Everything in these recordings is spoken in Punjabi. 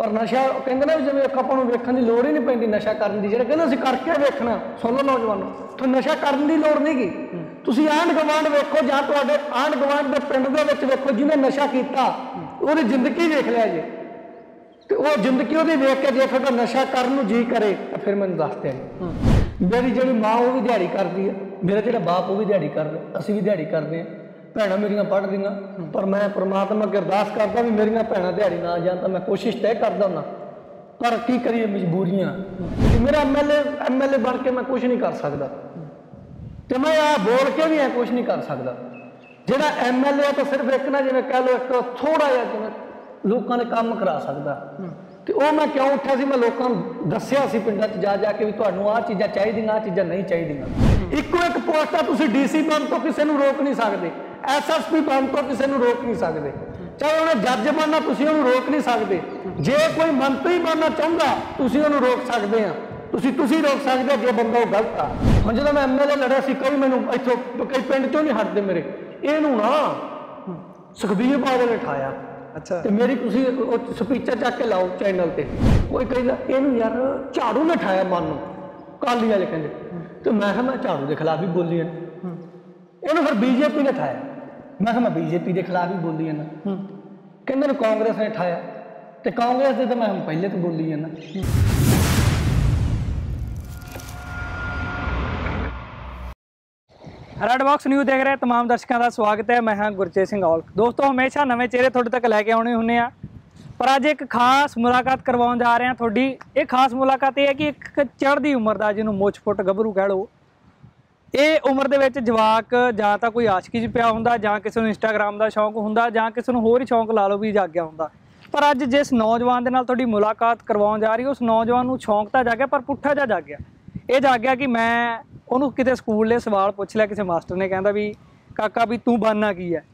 पर नशा कहते ना जिवें ਆਪਾਂ ਨੂੰ ਵੇਖਣ ਦੀ ਲੋੜ ਹੀ नहीं पैंदी नशा करन दी ਜਿਹੜਾ ਕਹਿੰਦੇ ਅਸੀਂ ਕਰਕੇ ਵੇਖਣਾ सुन लो नौजवानों तो नशा करन ਦੀ ਲੋੜ नहीं गी ਤੁਸੀਂ ਆਂਢ ਗਵਾਂਢ ਵੇਖੋ ਜਾਂ ਤੁਹਾਡੇ ਆਂਢ ਗਵਾਂਢ ਦੇ ਪਿੰਡ ਦੇ ਵਿੱਚ ਵੇਖੋ ਜਿਹਨੇ ਨਸ਼ਾ ਕੀਤਾ ਉਹਦੀ ਜ਼ਿੰਦਗੀ ਵੇਖ ਲਿਆ ਜੇ ਤੇ ਉਹ ਜ਼ਿੰਦਗੀ ਉਹਦੀ ਵੇਖ ਕੇ ਜੇ ਤੁਹਾਡਾ ਨਸ਼ਾ ਕਰਨ ਨੂੰ ਜੀ ਕਰੇ ਤਾਂ ਫਿਰ ਮੈਨੂੰ ਦੱਸ ਦਿਓ ਮੇਰੀ ਜਿਹੜੀ ਮਾਂ ਉਹ ਵੀ ਦਿਹਾੜੀ ਕਰਦੀ ਹੈ ਮੇਰਾ ਜਿਹੜਾ ਬਾਪ ਉਹ ਵੀ ਦਿਹਾੜੀ ਕਰਦਾ ਅਸੀਂ ਵੀ ਦਿਹਾੜੀ ਕਰਦੇ ਹਾਂ ਭੈਣਾਂ ਮੇਰੀਆਂ ਪੜ੍ਹਦੀਆਂ ਪਰ ਮੈਂ परमात्मा अगे अरदास करदा भी मेरियां भैणां दिहाड़ी ना जान तो मैं कोशिश तय करदा हुंदा पर की करिए मजबूरियां मेरा एम एल ए बन के मैं कुछ नहीं कर सकदा तो मैं आ बोल के भी कुछ नहीं कर सकदा जिहड़ा एम एल ए तो सिर्फ एक ना जिवें कह लो एक थोड़ा जिहा जिवें लोकां दे काम करा सकदा तो वह मैं क्यों उठा सी मैं लोगों को दसिया सी पिंडां च जा जाके भी तुहानूं आ चीज़ां चाहीदियां आ चीज़ां नहीं चाहीदियां इक्को एक पोस्टां तुसीं DC बन तो किसी नूं रोक नहीं सकदे SSP बन तो किसी नूं रोक नहीं सकदे चाहे उन्हें जज बनना तुसीं उहनूं रोक नहीं सकदे जे कोई मंत्री बनना चाहुंदा तुसीं उहनूं रोक सकदे आ तुसीं रोक सकदे जे बंदा वो गलत आ हुण जदों मैं MLA लड़िया सी कई मैनूं इत्थों कई पिंड चों नहीं हटदे मेरे इहनूं ना सुखबीर बादल ने उठाया अच्छा तो मेरी तुसी स्पीचा चक के लाओ चैनल ते कोई कहता इनू यार झाड़ू ने उठाया मन काली वाले कहते तो मैं झाड़ू के खिलाफ ही बोली इनू फिर BJP ने उठाया मैं BJP के खिलाफ ही बोली है ना कहते कांग्रेस ने उठाया तो कांग्रेस के तो मैं पहले तो बोली है ना रेड बॉक्स न्यूज़ देख रहे तमाम दर्शकों का स्वागत है। मैं हाँ गुरचेत सिंह औलख। दोस्तों हमेशा नवे चेहरे थोड़े तक लैके आने होंगे पर अज एक खास मुलाकात करवाने जा रहे हैं थोड़ी ये खास मुलाकात ये है कि एक चढ़ती उम्र का जिन्होंने मुछ फुट गभरू कह लो ये उम्र के जवाक जां तां कोई आशकी च पिया हुंदा जां किसी नूं इंस्टाग्राम का शौक हुंदा जां किसी नूं होर ही शौक ला लो भी जाग्या हुंदा पर अज जिस नौजवान दे नाल थोड़ी मुलाकात करवाने जा रही है उस नौजवान नूं शौक तो जाग्या पर पुट्ठा जा जाग्या ये जाग्या कि मैं ਉਹਨੂੰ ਕਿਤੇ ਸਕੂਲ ਦੇ ਸਵਾਲ ਪੁੱਛ ਲਿਆ ਕਿਸੇ ਮਾਸਟਰ ਨੇ ਕਹਿੰਦਾ ਵੀ ਕਾਕਾ ਵੀ ਤੂੰ ਬਣਨਾ ਕੀ ਹੈ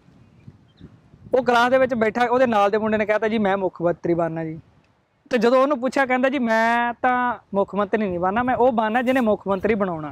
ਉਹ ਕਲਾਸ ਦੇ ਵਿੱਚ ਬੈਠਾ ਉਹਦੇ ਨਾਲ ਦੇ ਮੁੰਡੇ ਨੇ ਕਹਿਤਾ ਜੀ ਮੈਂ ਮੁੱਖ ਮੰਤਰੀ ਬਣਨਾ ਜੀ ਤੇ ਜਦੋਂ ਉਹਨੂੰ ਪੁੱਛਿਆ ਕਹਿੰਦਾ ਜੀ ਮੈਂ ਤਾਂ ਮੁੱਖ ਮੰਤਰੀ ਨਹੀਂ ਬਣਨਾ ਮੈਂ ਉਹ ਬਣਨਾ ਜਿਹਨੇ ਮੁੱਖ ਮੰਤਰੀ ਬਣਾਉਣਾ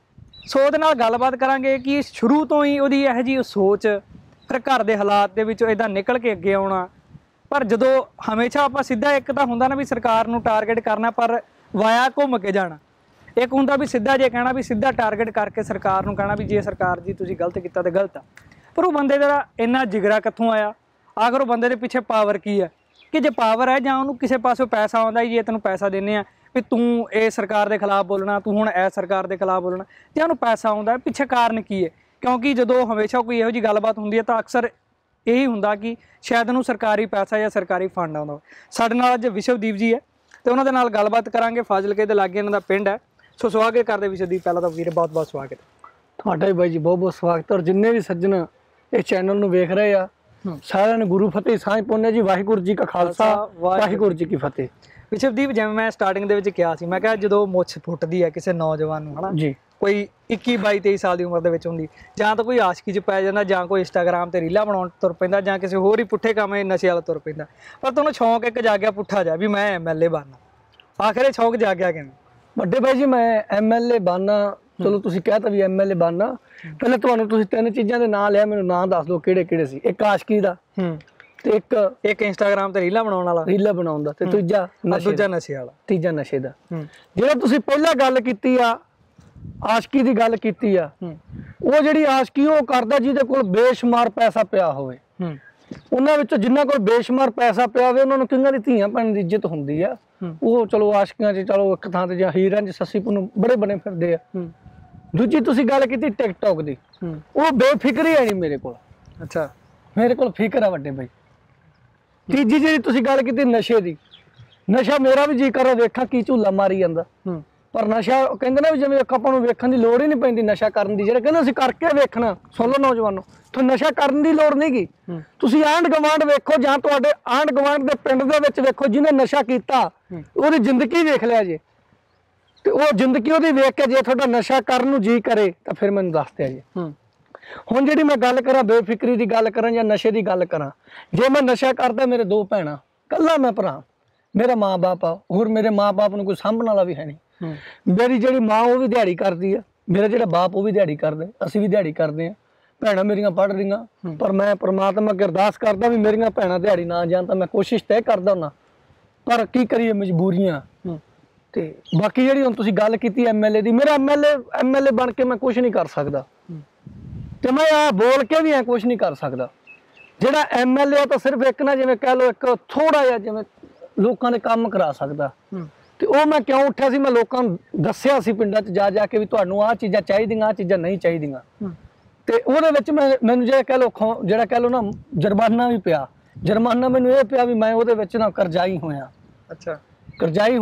ਸੋ ਉਹਦੇ ਨਾਲ ਗੱਲਬਾਤ ਕਰਾਂਗੇ ਕਿ ਸ਼ੁਰੂ ਤੋਂ ਹੀ ਉਹਦੀ ਇਹੋ ਜਿਹੀ ਸੋਚ ਫਿਰ ਘਰ ਦੇ ਹਾਲਾਤ ਦੇ ਵਿੱਚੋਂ ਇਦਾਂ ਨਿਕਲ ਕੇ ਅੱਗੇ ਆਉਣਾ ਪਰ ਜਦੋਂ ਹਮੇਸ਼ਾ ਆਪਾਂ ਸਿੱਧਾ ਇੱਕ ਤਾਂ ਹੁੰਦਾ ਨਾ ਵੀ ਸਰਕਾਰ ਨੂੰ ਟਾਰਗੇਟ ਕਰਨਾ ਪਰ ਵਾਇਆ ਘੁੰਮ ਕੇ ਜਾਣਾ एक हुंदा भी सीधा जे कहना भी सीधा टारगेट करके सरकार नूं कहना भी जे सरकार जी तुसीं गलत कीता ते गलत आ पर वो बंदे दा इन्ना जिगरा कित्थों आया आखिर वो बंदे दे पिछे पावर की है कि जे पावर है जां उहनूं किसी पासों पैसा आउंदा जे तैनूं पैसा दिंदे आ भी तूं इह सरकार दे खिलाफ बोलना तूं हुण इह सरकार दे खिलाफ बोलना जे उहनूं पैसा आउंदा पिछे कारण की है क्योंकि जदों हमेशा कोई इहो जी गलबात हुंदी है तां अक्सर यही हुंदा कि शायद उहनूं सरकारी पैसा या सरकारी फंड आउंदा साडे नाल अज विश्वदीप जी है ते उहनां दे नाल गलबात करांगे फाजिलके दे लागे इन्हां दा पिंड है सो स्वागत करते विश्वदीप पहला तो वीर बहुत बहुत स्वागत ਤੁਹਾਡਾ भी बाई जी बहुत बहुत स्वागत और जिन्ने भी सज्जन इस चैनल ਨੂੰ ਵੇਖ ਰਹੇ ਆ ਸਾਰਿਆਂ ਨੂੰ ਗੁਰੂ ਫਤਿਹ ਸਾਂਝ ਪਾਉਂਦੇ ਜੀ ਵਾਹਿਗੁਰੂ ਜੀ ਕਾ ਖਾਲਸਾ ਵਾਹਿਗੁਰੂ ਜੀ ਕੀ ਫਤਿਹ ਵਿਸ਼ਵਦੀਪ ਜਿਵੇਂ ਮੈਂ ਸਟਾਰਟਿੰਗ ਦੇ ਵਿੱਚ ਕਿਹਾ ਸੀ ਮੈਂ ਕਿਹਾ ਜਦੋਂ ਮੁੱਛ ਫੁੱਟਦੀ ਹੈ ਕਿਸੇ ਨੌਜਵਾਨ ਨੂੰ ਹਨਾ ਜੀ ਕੋਈ 21 22 23 ਸਾਲ ਦੀ ਉਮਰ ਦੇ ਵਿੱਚ ਹੁੰਦੀ ਜਾਂ ਤਾਂ ਕੋਈ ਆਸ਼ਕੀ 'ਚ ਪੈ ਜਾਂਦਾ ਜਾਂ ਕੋਈ ਇੰਸਟਾਗ੍ਰਾਮ ਤੇ ਰੀਲਾਂ ਬਣਾਉਣ ਤੁਰ ਪੈਂਦਾ ਜਾਂ ਕਿਸੇ ਹੋਰ ਹੀ ਪੁੱਠੇ ਕੰਮ ਨਸ਼ੇ ਵਾਲਾ ਤੁਰ ਪੈਂਦਾ ਪਰ ਤੁਹਾਨੂੰ ਸ਼ੌਂਕ ਇੱਕ ਜਾਗਿਆ ਪੁੱਠਾ ਜਾ ਵੀ ਮੈਂ MLA ਬਣਨਾ ਆਖਿਰ ਇਹ ਸ਼ੌਂਕ ਜਾਗਿਆ ਕਿਵੇਂ ਵੱਡੇ ਭਾਈ ਜੀ ਮੈਂ MLA ਬਣਨਾ ਚਲੋ ਤੁਸੀਂ ਕਹਿਤਾ ਵੀ MLA ਬਣਨਾ ਪਹਿਲਾਂ ਤੁਹਾਨੂੰ ਤੁਸੀਂ ਤਿੰਨ ਚੀਜ਼ਾਂ ਦੇ ਨਾਂ ਲਿਆ ਮੈਨੂੰ ਨਾਂ ਦੱਸ ਦਿਓ ਕਿਹੜੇ ਕਿਹੜੇ ਸੀ ਇੱਕ ਆਸ਼ਕੀ ਦਾ ਤੇ ਇੱਕ ਇੰਸਟਾਗ੍ਰਾਮ ਤੇ ਰੀਲਾਂ ਬਣਾਉਣ ਵਾਲਾ ਰੀਲਾਂ ਬਣਾਉਣ ਦਾ ਤੇ ਦੂਜਾ ਨਸ਼ੇ ਵਾਲਾ ਤੀਜਾ ਨਸ਼ੇ ਦਾ ਜਿਹੜਾ ਤੁਸੀਂ ਪਹਿਲਾਂ ਗੱਲ ਕੀਤੀ ਆ ਆਸ਼ਕੀ ਦੀ ਗੱਲ ਕੀਤੀ ਆ ਉਹ ਜਿਹੜੀ ਆਸ਼ਕੀ ਉਹ ਕਰਦਾ ਜਿਹਦੇ ਕੋਲ ਬੇਸ਼ੁਮਾਰ ਪੈਸਾ ਪਿਆ ਹੋਵੇ ਉਹਨਾਂ ਵਿੱਚੋਂ ਜਿਨ੍ਹਾਂ ਕੋਲ ਬੇਸ਼ੁਮਾਰ ਪੈਸਾ ਪਿਆ ਹੋਵੇ ਉਹਨਾਂ ਨੂੰ ਕਿੰਨਾਂ ਦੀ ਧੀਆਂ ਭੈਣਾਂ ਦੀ ਇੱਜ਼ਤ ਹੁੰਦੀ ਆ ਉਹ ਚਲੋ ਆਸ਼ਕੀਆਂ 'ਚ ਚਲੋ ਇੱਕ ਥਾਂ ਤੇ ਜਾਂ ਹੀਰਾਂ 'ਚ ਸੱਸੀ ਪੁੰਨੂ ਬੜੇ ਬਣੇ ਫਿਰਦੇ ਆ ਦੂਜੀ ਤੁਸੀਂ ਗੱਲ ਕੀਤੀ ਟਿਕਟੌਕ ਦੀ ਉਹ ਬੇਫਿਕਰੀ ਹੈ ਨਹੀਂ ਮੇਰੇ ਕੋਲ ਅੱਛਾ ਮੇਰੇ ਕੋਲ ਫਿਕਰ ਆ ਵੱਡੇ ਬਾਈ ਤੀਜੀ ਜਿਹੜੀ ਤੁਸੀਂ ਗੱਲ ਕੀਤੀ ਨਸ਼ੇ ਦੀ ਨਸ਼ਾ ਮੇਰਾ ਵੀ ਜੀ ਕਰ ਵੇਖਾਂ ਕੀ ਝੂਲਾ ਮਾਰੀ ਜਾਂਦਾ पर नशा कहते ना भी जिवें ਆਪਾਂ ਨੂੰ ਵੇਖਣ ਦੀ ਲੋੜ ਹੀ ਨਹੀਂ ਪੈਂਦੀ ਨਸ਼ਾ ਕਰਨ ਦੀ ਜਿਹੜਾ ਕਹਿੰਦੇ ਅਸੀਂ ਕਰਕੇ ਵੇਖਣਾ ਸੁਣ ਲਓ ਨੌਜਵਾਨੋ तो नशा करने की लोड़ नहीं गी तुसीं आंढ गवांढ वेखो जां तुहाडे आंढ गवांढ दे पिंड दे विच वेखो जिन्हें नशा कीता ओहदी जिंदगी वेख लिया जे ते ओह जिंदगी ओहदी वेख के जे तुहाडा नशा करन नूं जी करे तां फिर मैनूं दस दिया जे हुण जिहड़ी मैं गल करां बेफिक्री की गल करां जां नशे की गल करां जे मैं नशा करदा मेरे दो भैणां कल्ला मैं भरा मेरा माँ बाप आ होर मेरे माँ बाप नूं कोई साਂਭਣ वाला भी है नहीं मेरी जिहड़ी माँ वो भी दिहाड़ी करदी आ मेरा जिहड़ा बाप वो भी दिहाड़ी करदे असीं भी दिहाड़ी करदे आ भैणां मेरियां पढ़ रहीआं पर मैं परमात्मा अगे अरदास करदा भी मेरियां भैणां दिहाड़ी ना जाण तां मैं कोशिश तय करदा हुंदा ਪਰ ਕੀ ਕਰੀਏ ਮਜਬੂਰੀਆਂ। ਤੇ ਬਾਕੀ ਜਿਹੜੀ ਹੁਣ ਤੁਸੀਂ ਗੱਲ ਕੀਤੀ MLA ਦੀ, ਮੇਰਾ MLA ਬਣ ਕੇ ਮੈਂ ਕੁਝ ਨਹੀਂ ਕਰ ਸਕਦਾ ਤੇ ਮੈਂ ਆ ਬੋਲ ਕੇ ਵੀ ਐ ਕੁਝ ਨਹੀਂ ਕਰ ਸਕਦਾ। ਜਿਹੜਾ MLA ਤਾਂ ਸਿਰਫ ਇੱਕ ਨਾ ਜਿਵੇਂ ਕਹਿ ਲਓ ਇੱਕ ਥੋੜਾ ਜਿਹਾ ਜਿਵੇਂ ਲੋਕਾਂ ਦੇ ਕੰਮ ਕਰਾ ਸਕਦਾ। ਤੇ ਉਹ ਮੈਂ ਕਿਉਂ ਉੱਠਿਆ ਸੀ, ਮੈਂ ਲੋਕਾਂ ਨੂੰ ਦੱਸਿਆ ਸੀ ਪਿੰਡਾਂ 'ਚ ਜਾ ਕੇ ਵੀ ਤੁਹਾਨੂੰ ਆਹ ਚੀਜ਼ਾਂ ਚਾਹੀਦੀਆਂ, ਆਹ ਚੀਜ਼ਾਂ ਨਹੀਂ ਚਾਹੀਦੀਆਂ। ਤੇ ਉਹਦੇ ਵਿੱਚ ਮੈਨੂੰ ਜਿਹੜਾ ਕਹਿ ਲਓ ਨਾ ਜੁਰਮਾਨਾ ਵੀ ਪਿਆ। ਜੁਰਮਾਨਾ ਮੈਨੂੰ ਇਹ ਪਿਆ ਵੀ ਮੈਂ ਉਹਦੇ ਵਿੱਚ ਨਾ ਕਰਜ਼ਾਈ ਹੋਇਆ। ਅੱਛਾ, ਕਰਜ਼ਾਈ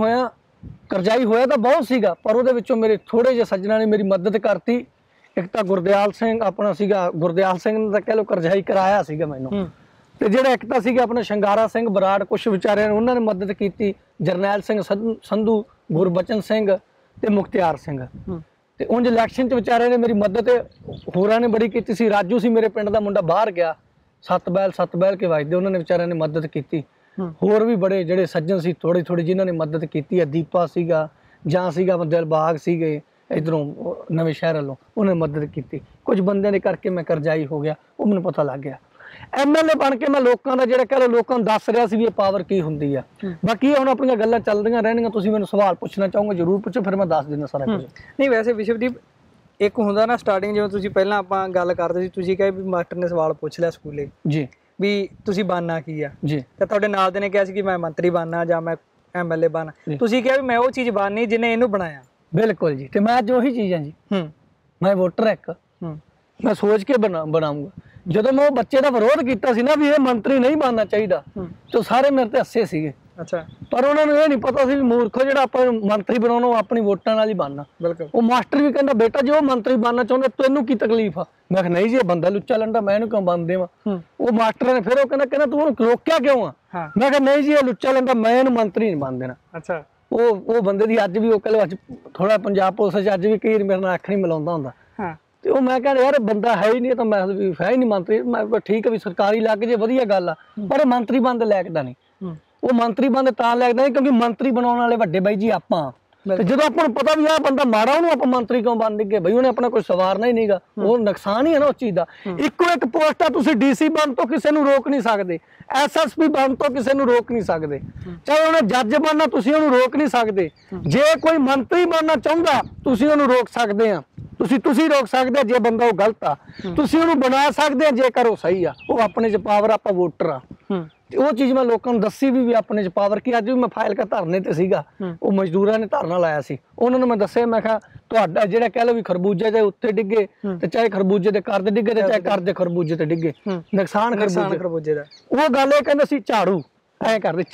ਹੋਇਆ ਤਾਂ ਬਹੁਤ ਸੀਗਾ, ਪਰ ਉਹਦੇ ਵਿੱਚੋਂ ਮੇਰੇ ਥੋੜੇ ਜਿਹੇ ਸੱਜਣਾਂ ਨੇ ਮੇਰੀ ਮਦਦ ਕਰਤੀ। ਇੱਕ ਤਾਂ ਗੁਰਦਿਆਲ ਸਿੰਘ ਆਪਣਾ ਸੀਗਾ, ਗੁਰਦਿਆਲ ਸਿੰਘ ਨੇ ਤਾਂ ਕਹਿ ਲਓ ਕਰਜ਼ਾਈ ਕਰਾਇਆ ਸੀਗਾ ਮੈਨੂੰ। ਤੇ ਜਿਹੜਾ ਇੱਕ ਤਾਂ ਸੀਗਾ ਆਪਣਾ ਸ਼ੰਗਾਰਾ ਸਿੰਘ ਬਰਾੜ, ਕੁਛ ਵਿਚਾਰਿਆਂ ਨੇ ਉਹਨਾਂ ਨੇ ਮਦਦ ਕੀਤੀ। ਜਰਨੈਲ ਸਿੰਘ ਸੰਧੂ, ਗੁਰਬਚਨ ਸਿੰਘ ਤੇ ਮੁਖਤਿਆਰ ਸਿੰਘ। ਤੇ ਉਂਝ ਇਲੈਕਸ਼ਨ 'ਚ ਵਿਚਾਰਿਆਂ ਨੇ ਮੇਰੀ ਮਦਦ ਹੋਰਾਂ ਨੇ ਬੜੀ ਕੀਤੀ ਸੀ। ਰਾਜੂ ਸੀ ਮੇਰੇ ਪਿੰਡ ਦਾ ਮੁੰਡਾ, ਬਾਹਰ ਗਿਆ, 7 ਬੈਲ ਕੇ ਵੱਜਦੇ, ਉਹਨਾਂ ਨੇ ਵਿਚਾਰਿਆਂ ਨੇ ਮਦਦ ਕੀਤੀ। ਹੋਰ ਵੀ ਬੜੇ ਜਿਹੜੇ ਸੱਜਣ ਸੀ ਥੋੜੀ ਜਿਨ੍ਹਾਂ ਨੇ ਮਦਦ ਕੀਤੀ ਹੈ। ਦੀਪਾ ਸੀਗਾ, ਜਾਂ ਸੀਗਾ ਦਿਲਬਾਗ ਸੀਗੇ ਇੱਧਰੋਂ ਨਵੇਂ ਸ਼ਹਿਰ ਵੱਲੋਂ, ਉਹਨੇ ਮਦਦ ਕੀਤੀ। ਕੁਝ ਬੰਦਿਆਂ ਦੇ ਕਰਕੇ ਮੈਂ ਕਰਜ਼ਾਈ ਹੋ ਗਿਆ, ਉਹ ਮੈਨੂੰ ਪਤਾ ਲੱਗ ਗਿਆ। MLA ਬਣ ਕੇ ਮੈਂ ਲੋਕਾਂ ਦਾ ਜਿਹੜਾ ਕਹਿ ਲਓ ਲੋਕਾਂ ਨੂੰ ਦੱਸ ਰਿਹਾ ਸੀ ਵੀ ਇਹ ਪਾਵਰ ਕੀ ਹੁੰਦੀ ਆ। ਬਾਕੀ ਇਹ ਹੁਣ ਆਪਣੀਆਂ ਗੱਲਾਂ ਚੱਲਦੀਆਂ ਰਹਿਣਗੀਆਂ। ਤੁਸੀਂ ਮੈਨੂੰ ਸਵਾਲ ਪੁੱਛਣਾ ਚਾਹੋਗੇ ਜ਼ਰੂਰ ਪੁੱਛੋ, ਫਿਰ ਮੈਂ ਦੱਸ ਦਿੰਦਾ ਸਾਰਾ ਕੁਝ। ਨਹੀਂ ਵੈਸੇ ਵਿਸ਼ਵਦੀਪ, ਇੱਕ ਹੁੰਦਾ ਨਾ ਸਟਾਰਟਿੰਗ, ਜਿਵੇਂ ਤੁਸੀਂ ਪਹਿਲਾਂ ਆਪਾਂ ਗੱਲ ਕਰਦੇ ਸੀ, ਤੁਸੀਂ ਕਹੇ ਵੀ ਮਾਸਟਰ ਨੇ ਸਵਾਲ ਪੁੱਛ ਲਿਆ ਸਕੂਲੇ ਜੀ ਵੀ ਤੁਸੀਂ ਬਣਨਾ ਕੀ ਆ ਜੀ, ਤੇ ਤੁਹਾਡੇ ਨਾਲ ਦੇ ਨੇ ਕਿਹਾ ਸੀ ਕਿ ਮੈਂ ਮੰਤਰੀ ਬਣਨਾ ਜਾਂ ਮੈਂ MLA ਬਣਨਾ। ਤੁਸੀਂ ਕਿਹਾ ਵੀ ਮੈਂ ਉਹ ਚੀਜ਼ ਬਣਨੀ ਜਿਹਨੇ ਇਹਨੂੰ ਬਣਾਇਆ। ਬਿਲਕੁਲ ਜੀ। ਤੇ ਮੈਂ ਅੱਜ ਉਹੀ ਚੀਜ਼ ਹਾਂ ਜੀ। ਮੈਂ ਵੋਟਰ ਇੱਕ ਮੈਂ ਸੋਚ ਕੇ ਬਣਾਉਂਗਾ। ਜਦੋਂ ਮੈਂ ਉਹ ਬੱਚੇ ਦਾ ਵਿਰੋਧ ਕੀਤਾ ਸੀ ਨਾ ਵੀ ਇਹ ਮੰਤਰੀ ਨਹੀਂ ਬਣਨਾ ਚਾਹੀਦਾ, ਤੇ ਸਾਰੇ ਮੇਰੇ ਤੇ ਹੱਸੇ ਸੀਗੇ। ਅੱਛਾ, ਪਰ ਉਹਨਾਂ ਨੂੰ ਇਹ ਨਹੀਂ ਪਤਾ ਸੀ ਵੀ ਮੂਰਖੋ ਜਿਹੜਾ ਆਪਾਂ ਮੰਤਰੀ ਬਣਾਉਣਾ ਉਹ ਆਪਣੀ ਵੋਟਾਂ ਨਾਲ ਹੀ ਬਣਨਾ। ਬਿਲਕੁਲ। ਉਹ ਮਾਸਟਰ ਵੀ ਕਹਿੰਦਾ ਬੇਟਾ ਜੇ ਉਹ ਮੰਤਰੀ ਬਣਨਾ ਚਾਹੁੰਦਾ ਤੈਨੂੰ ਕੀ ਤਕਲੀਫ ਆ? ਮੈਂ ਕਿਹਾ ਨਹੀਂ ਜੀ, ਇਹ ਬੰਦਾ ਲੁੱਚਾ ਲੰਡਾ, ਮੈਂ ਇਹਨੂੰ ਕਿਉਂ ਬਣ ਦੇਵਾਂ? ਉਹ ਮਾਸਟਰ ਨੇ ਫਿਰ ਉਹ ਕਹਿੰਦਾ ਤੂੰ ਉਹਨੂੰ ਰੋਕਿਆ ਕਿਉਂ ਆ? ਮੈਂ ਕਿਹਾ ਨਹੀਂ ਜੀ, ਇਹ ਲੁੱਚਾ ਲੰਡਾ, ਮੈਂ ਇਹਨੂੰ ਮੰਤਰੀ ਨਹੀਂ ਬਣ ਦੇਣਾ। ਅੱਛਾ। ਉਹ ਬੰਦੇ ਦੀ ਅੱਜ ਵੀ ਉਹ ਕਹਿੰਦੇ ਅੱਜ ਥੋੜਾ ਪੰਜਾਬ ਪੁਲਿਸ 'ਚ ਅੱਜ ਵੀ ਕਈ ਮੇਰੇ ਨਾਲ ਅੱਖ ਨਹੀਂ ਮਿਲਾਉਂਦਾ ਹੁੰਦਾ। ਤੇ ਉਹ ਮੈਂ ਕਹਿੰਦਾ ਯਾਰ ਬੰਦਾ ਹੈ ਹੀ ਨਹੀਂ, ਤਾਂ ਮੈਂ ਵੀ ਹੈ ਹੀ ਨਹੀਂ ਮੰਤਰੀ। ਮੈਂ ਠੀਕ ਹੈ ਵੀ ਸਰਕਾਰੀ ਲੱਗ ਜੇ ਵਧੀਆ ਗੱਲ ਆ, ਪਰ ਇਹ ਮੰਤਰੀ ਬਣਦੇ ਲੈਕਦਾ ਨਹੀਂ। ਉਹ ਮੰਤਰੀ ਬਣਦੇ ਤਾਂ ਲੈਕਦਾ ਨਹੀਂ ਕਿਉਂਕਿ ਮੰਤਰੀ ਬਣਾਉਣ ਵਾਲੇ ਵੱਡੇ ਬਾਈ ਜੀ ਆਪਾਂ। ਤੇ ਜਦੋਂ ਆਪਾਂ ਨੂੰ ਪਤਾ ਵੀ ਆਹ ਬੰਦਾ ਮਾੜਾ, ਉਹਨੂੰ ਆਪਾਂ ਮੰਤਰੀ ਕਿਉਂ ਬਣ ਦੇਈਏ? ਬਈ ਉਹਨੇ ਆਪਣਾ ਕੋਈ ਸਵਾਰਨਾ ਹੀ ਨਹੀਂਗਾ, ਉਹ ਨੁਕਸਾਨ ਹੀ ਹੈ ਨਾ ਉਸ ਚੀਜ਼ ਦਾ। ਇੱਕੋ ਇੱਕ ਪੋਸਟ ਆ, ਤੁਸੀਂ DC ਬਣ ਤੋਂ ਕਿਸੇ ਨੂੰ ਰੋਕ ਨਹੀਂ ਸਕਦੇ, SSP ਬਣ ਤੋਂ ਕਿਸੇ ਨੂੰ ਰੋਕ ਨਹੀਂ ਸਕਦੇ, ਚਾਹੇ ਉਹਨੇ ਜੱਜ ਬਣਨਾ ਤੁਸੀਂ ਉਹਨੂੰ ਰੋਕ ਨਹੀਂ ਸਕਦੇ। ਜੇ ਕੋਈ ਮੰਤਰੀ ਬਣਨਾ ਚਾਹੁੰਦਾ ਤੁਸੀਂ ਉਹਨੂੰ ਰੋਕ ਸਕਦੇ ਆ, ਤੁਸੀਂ ਰੋਕ ਸਕਦੇ ਆ ਜੇ ਬੰਦਾ ਉਹ ਗਲਤ ਆ, ਤੁਸੀਂ ਉਹਨੂੰ ਬਣਾ ਸਕਦੇ ਆ ਜੇਕਰ ਉਹ ਸਹੀ ਆ। ਉਹ ਆਪਣੇ 'ਚ ਪਾਵਰ, ਆਪਾਂ ਵੋਟਰ ਆ। ਤੇ ਉਹ ਚੀਜ਼ ਮੈਂ ਲੋਕਾਂ ਨੂੰ ਦੱਸੀ ਵੀ ਆਪਣੇ 'ਚ ਪਾਵਰ ਕੀ। ਅੱਜ ਵੀ ਮੈਂ ਫਾਈਲ ਕਾ ਧਰਨੇ ਤੇ ਸੀਗਾ, ਉਹ ਮਜ਼ਦੂਰਾਂ ਨੇ ਧਰਨਾ ਲਾਇਆ ਸੀ, ਉਹਨਾਂ ਨੂੰ ਮੈਂ ਦੱਸਿਆ, ਮੈਂ ਕਿਹਾ ਤੁਹਾਡਾ ਜਿਹੜਾ ਕਹਿ ਲਓ ਵੀ ਖਰਬੂਜੇ ਦੇ ਉੱਤੇ ਡਿੱਗੇ ਤੇ ਚਾਹੇ ਖਰਬੂਜੇ ਦੇ ਘਰ ਦੇ ਡਿੱਗੇ ਤੇ ਚਾਹੇ ਘਰ ਦੇ ਖਰਬੂਜੇ ਤੇ ਡਿੱਗੇ, ਨੁਕਸਾਨ ਖਰਬੂਜੇ ਦਾ। ਉਹ ਗੱਲ ਇਹ ਕਹਿੰਦੇ ਸੀ ਝਾੜੂ ਐ ਕਰਦੇ,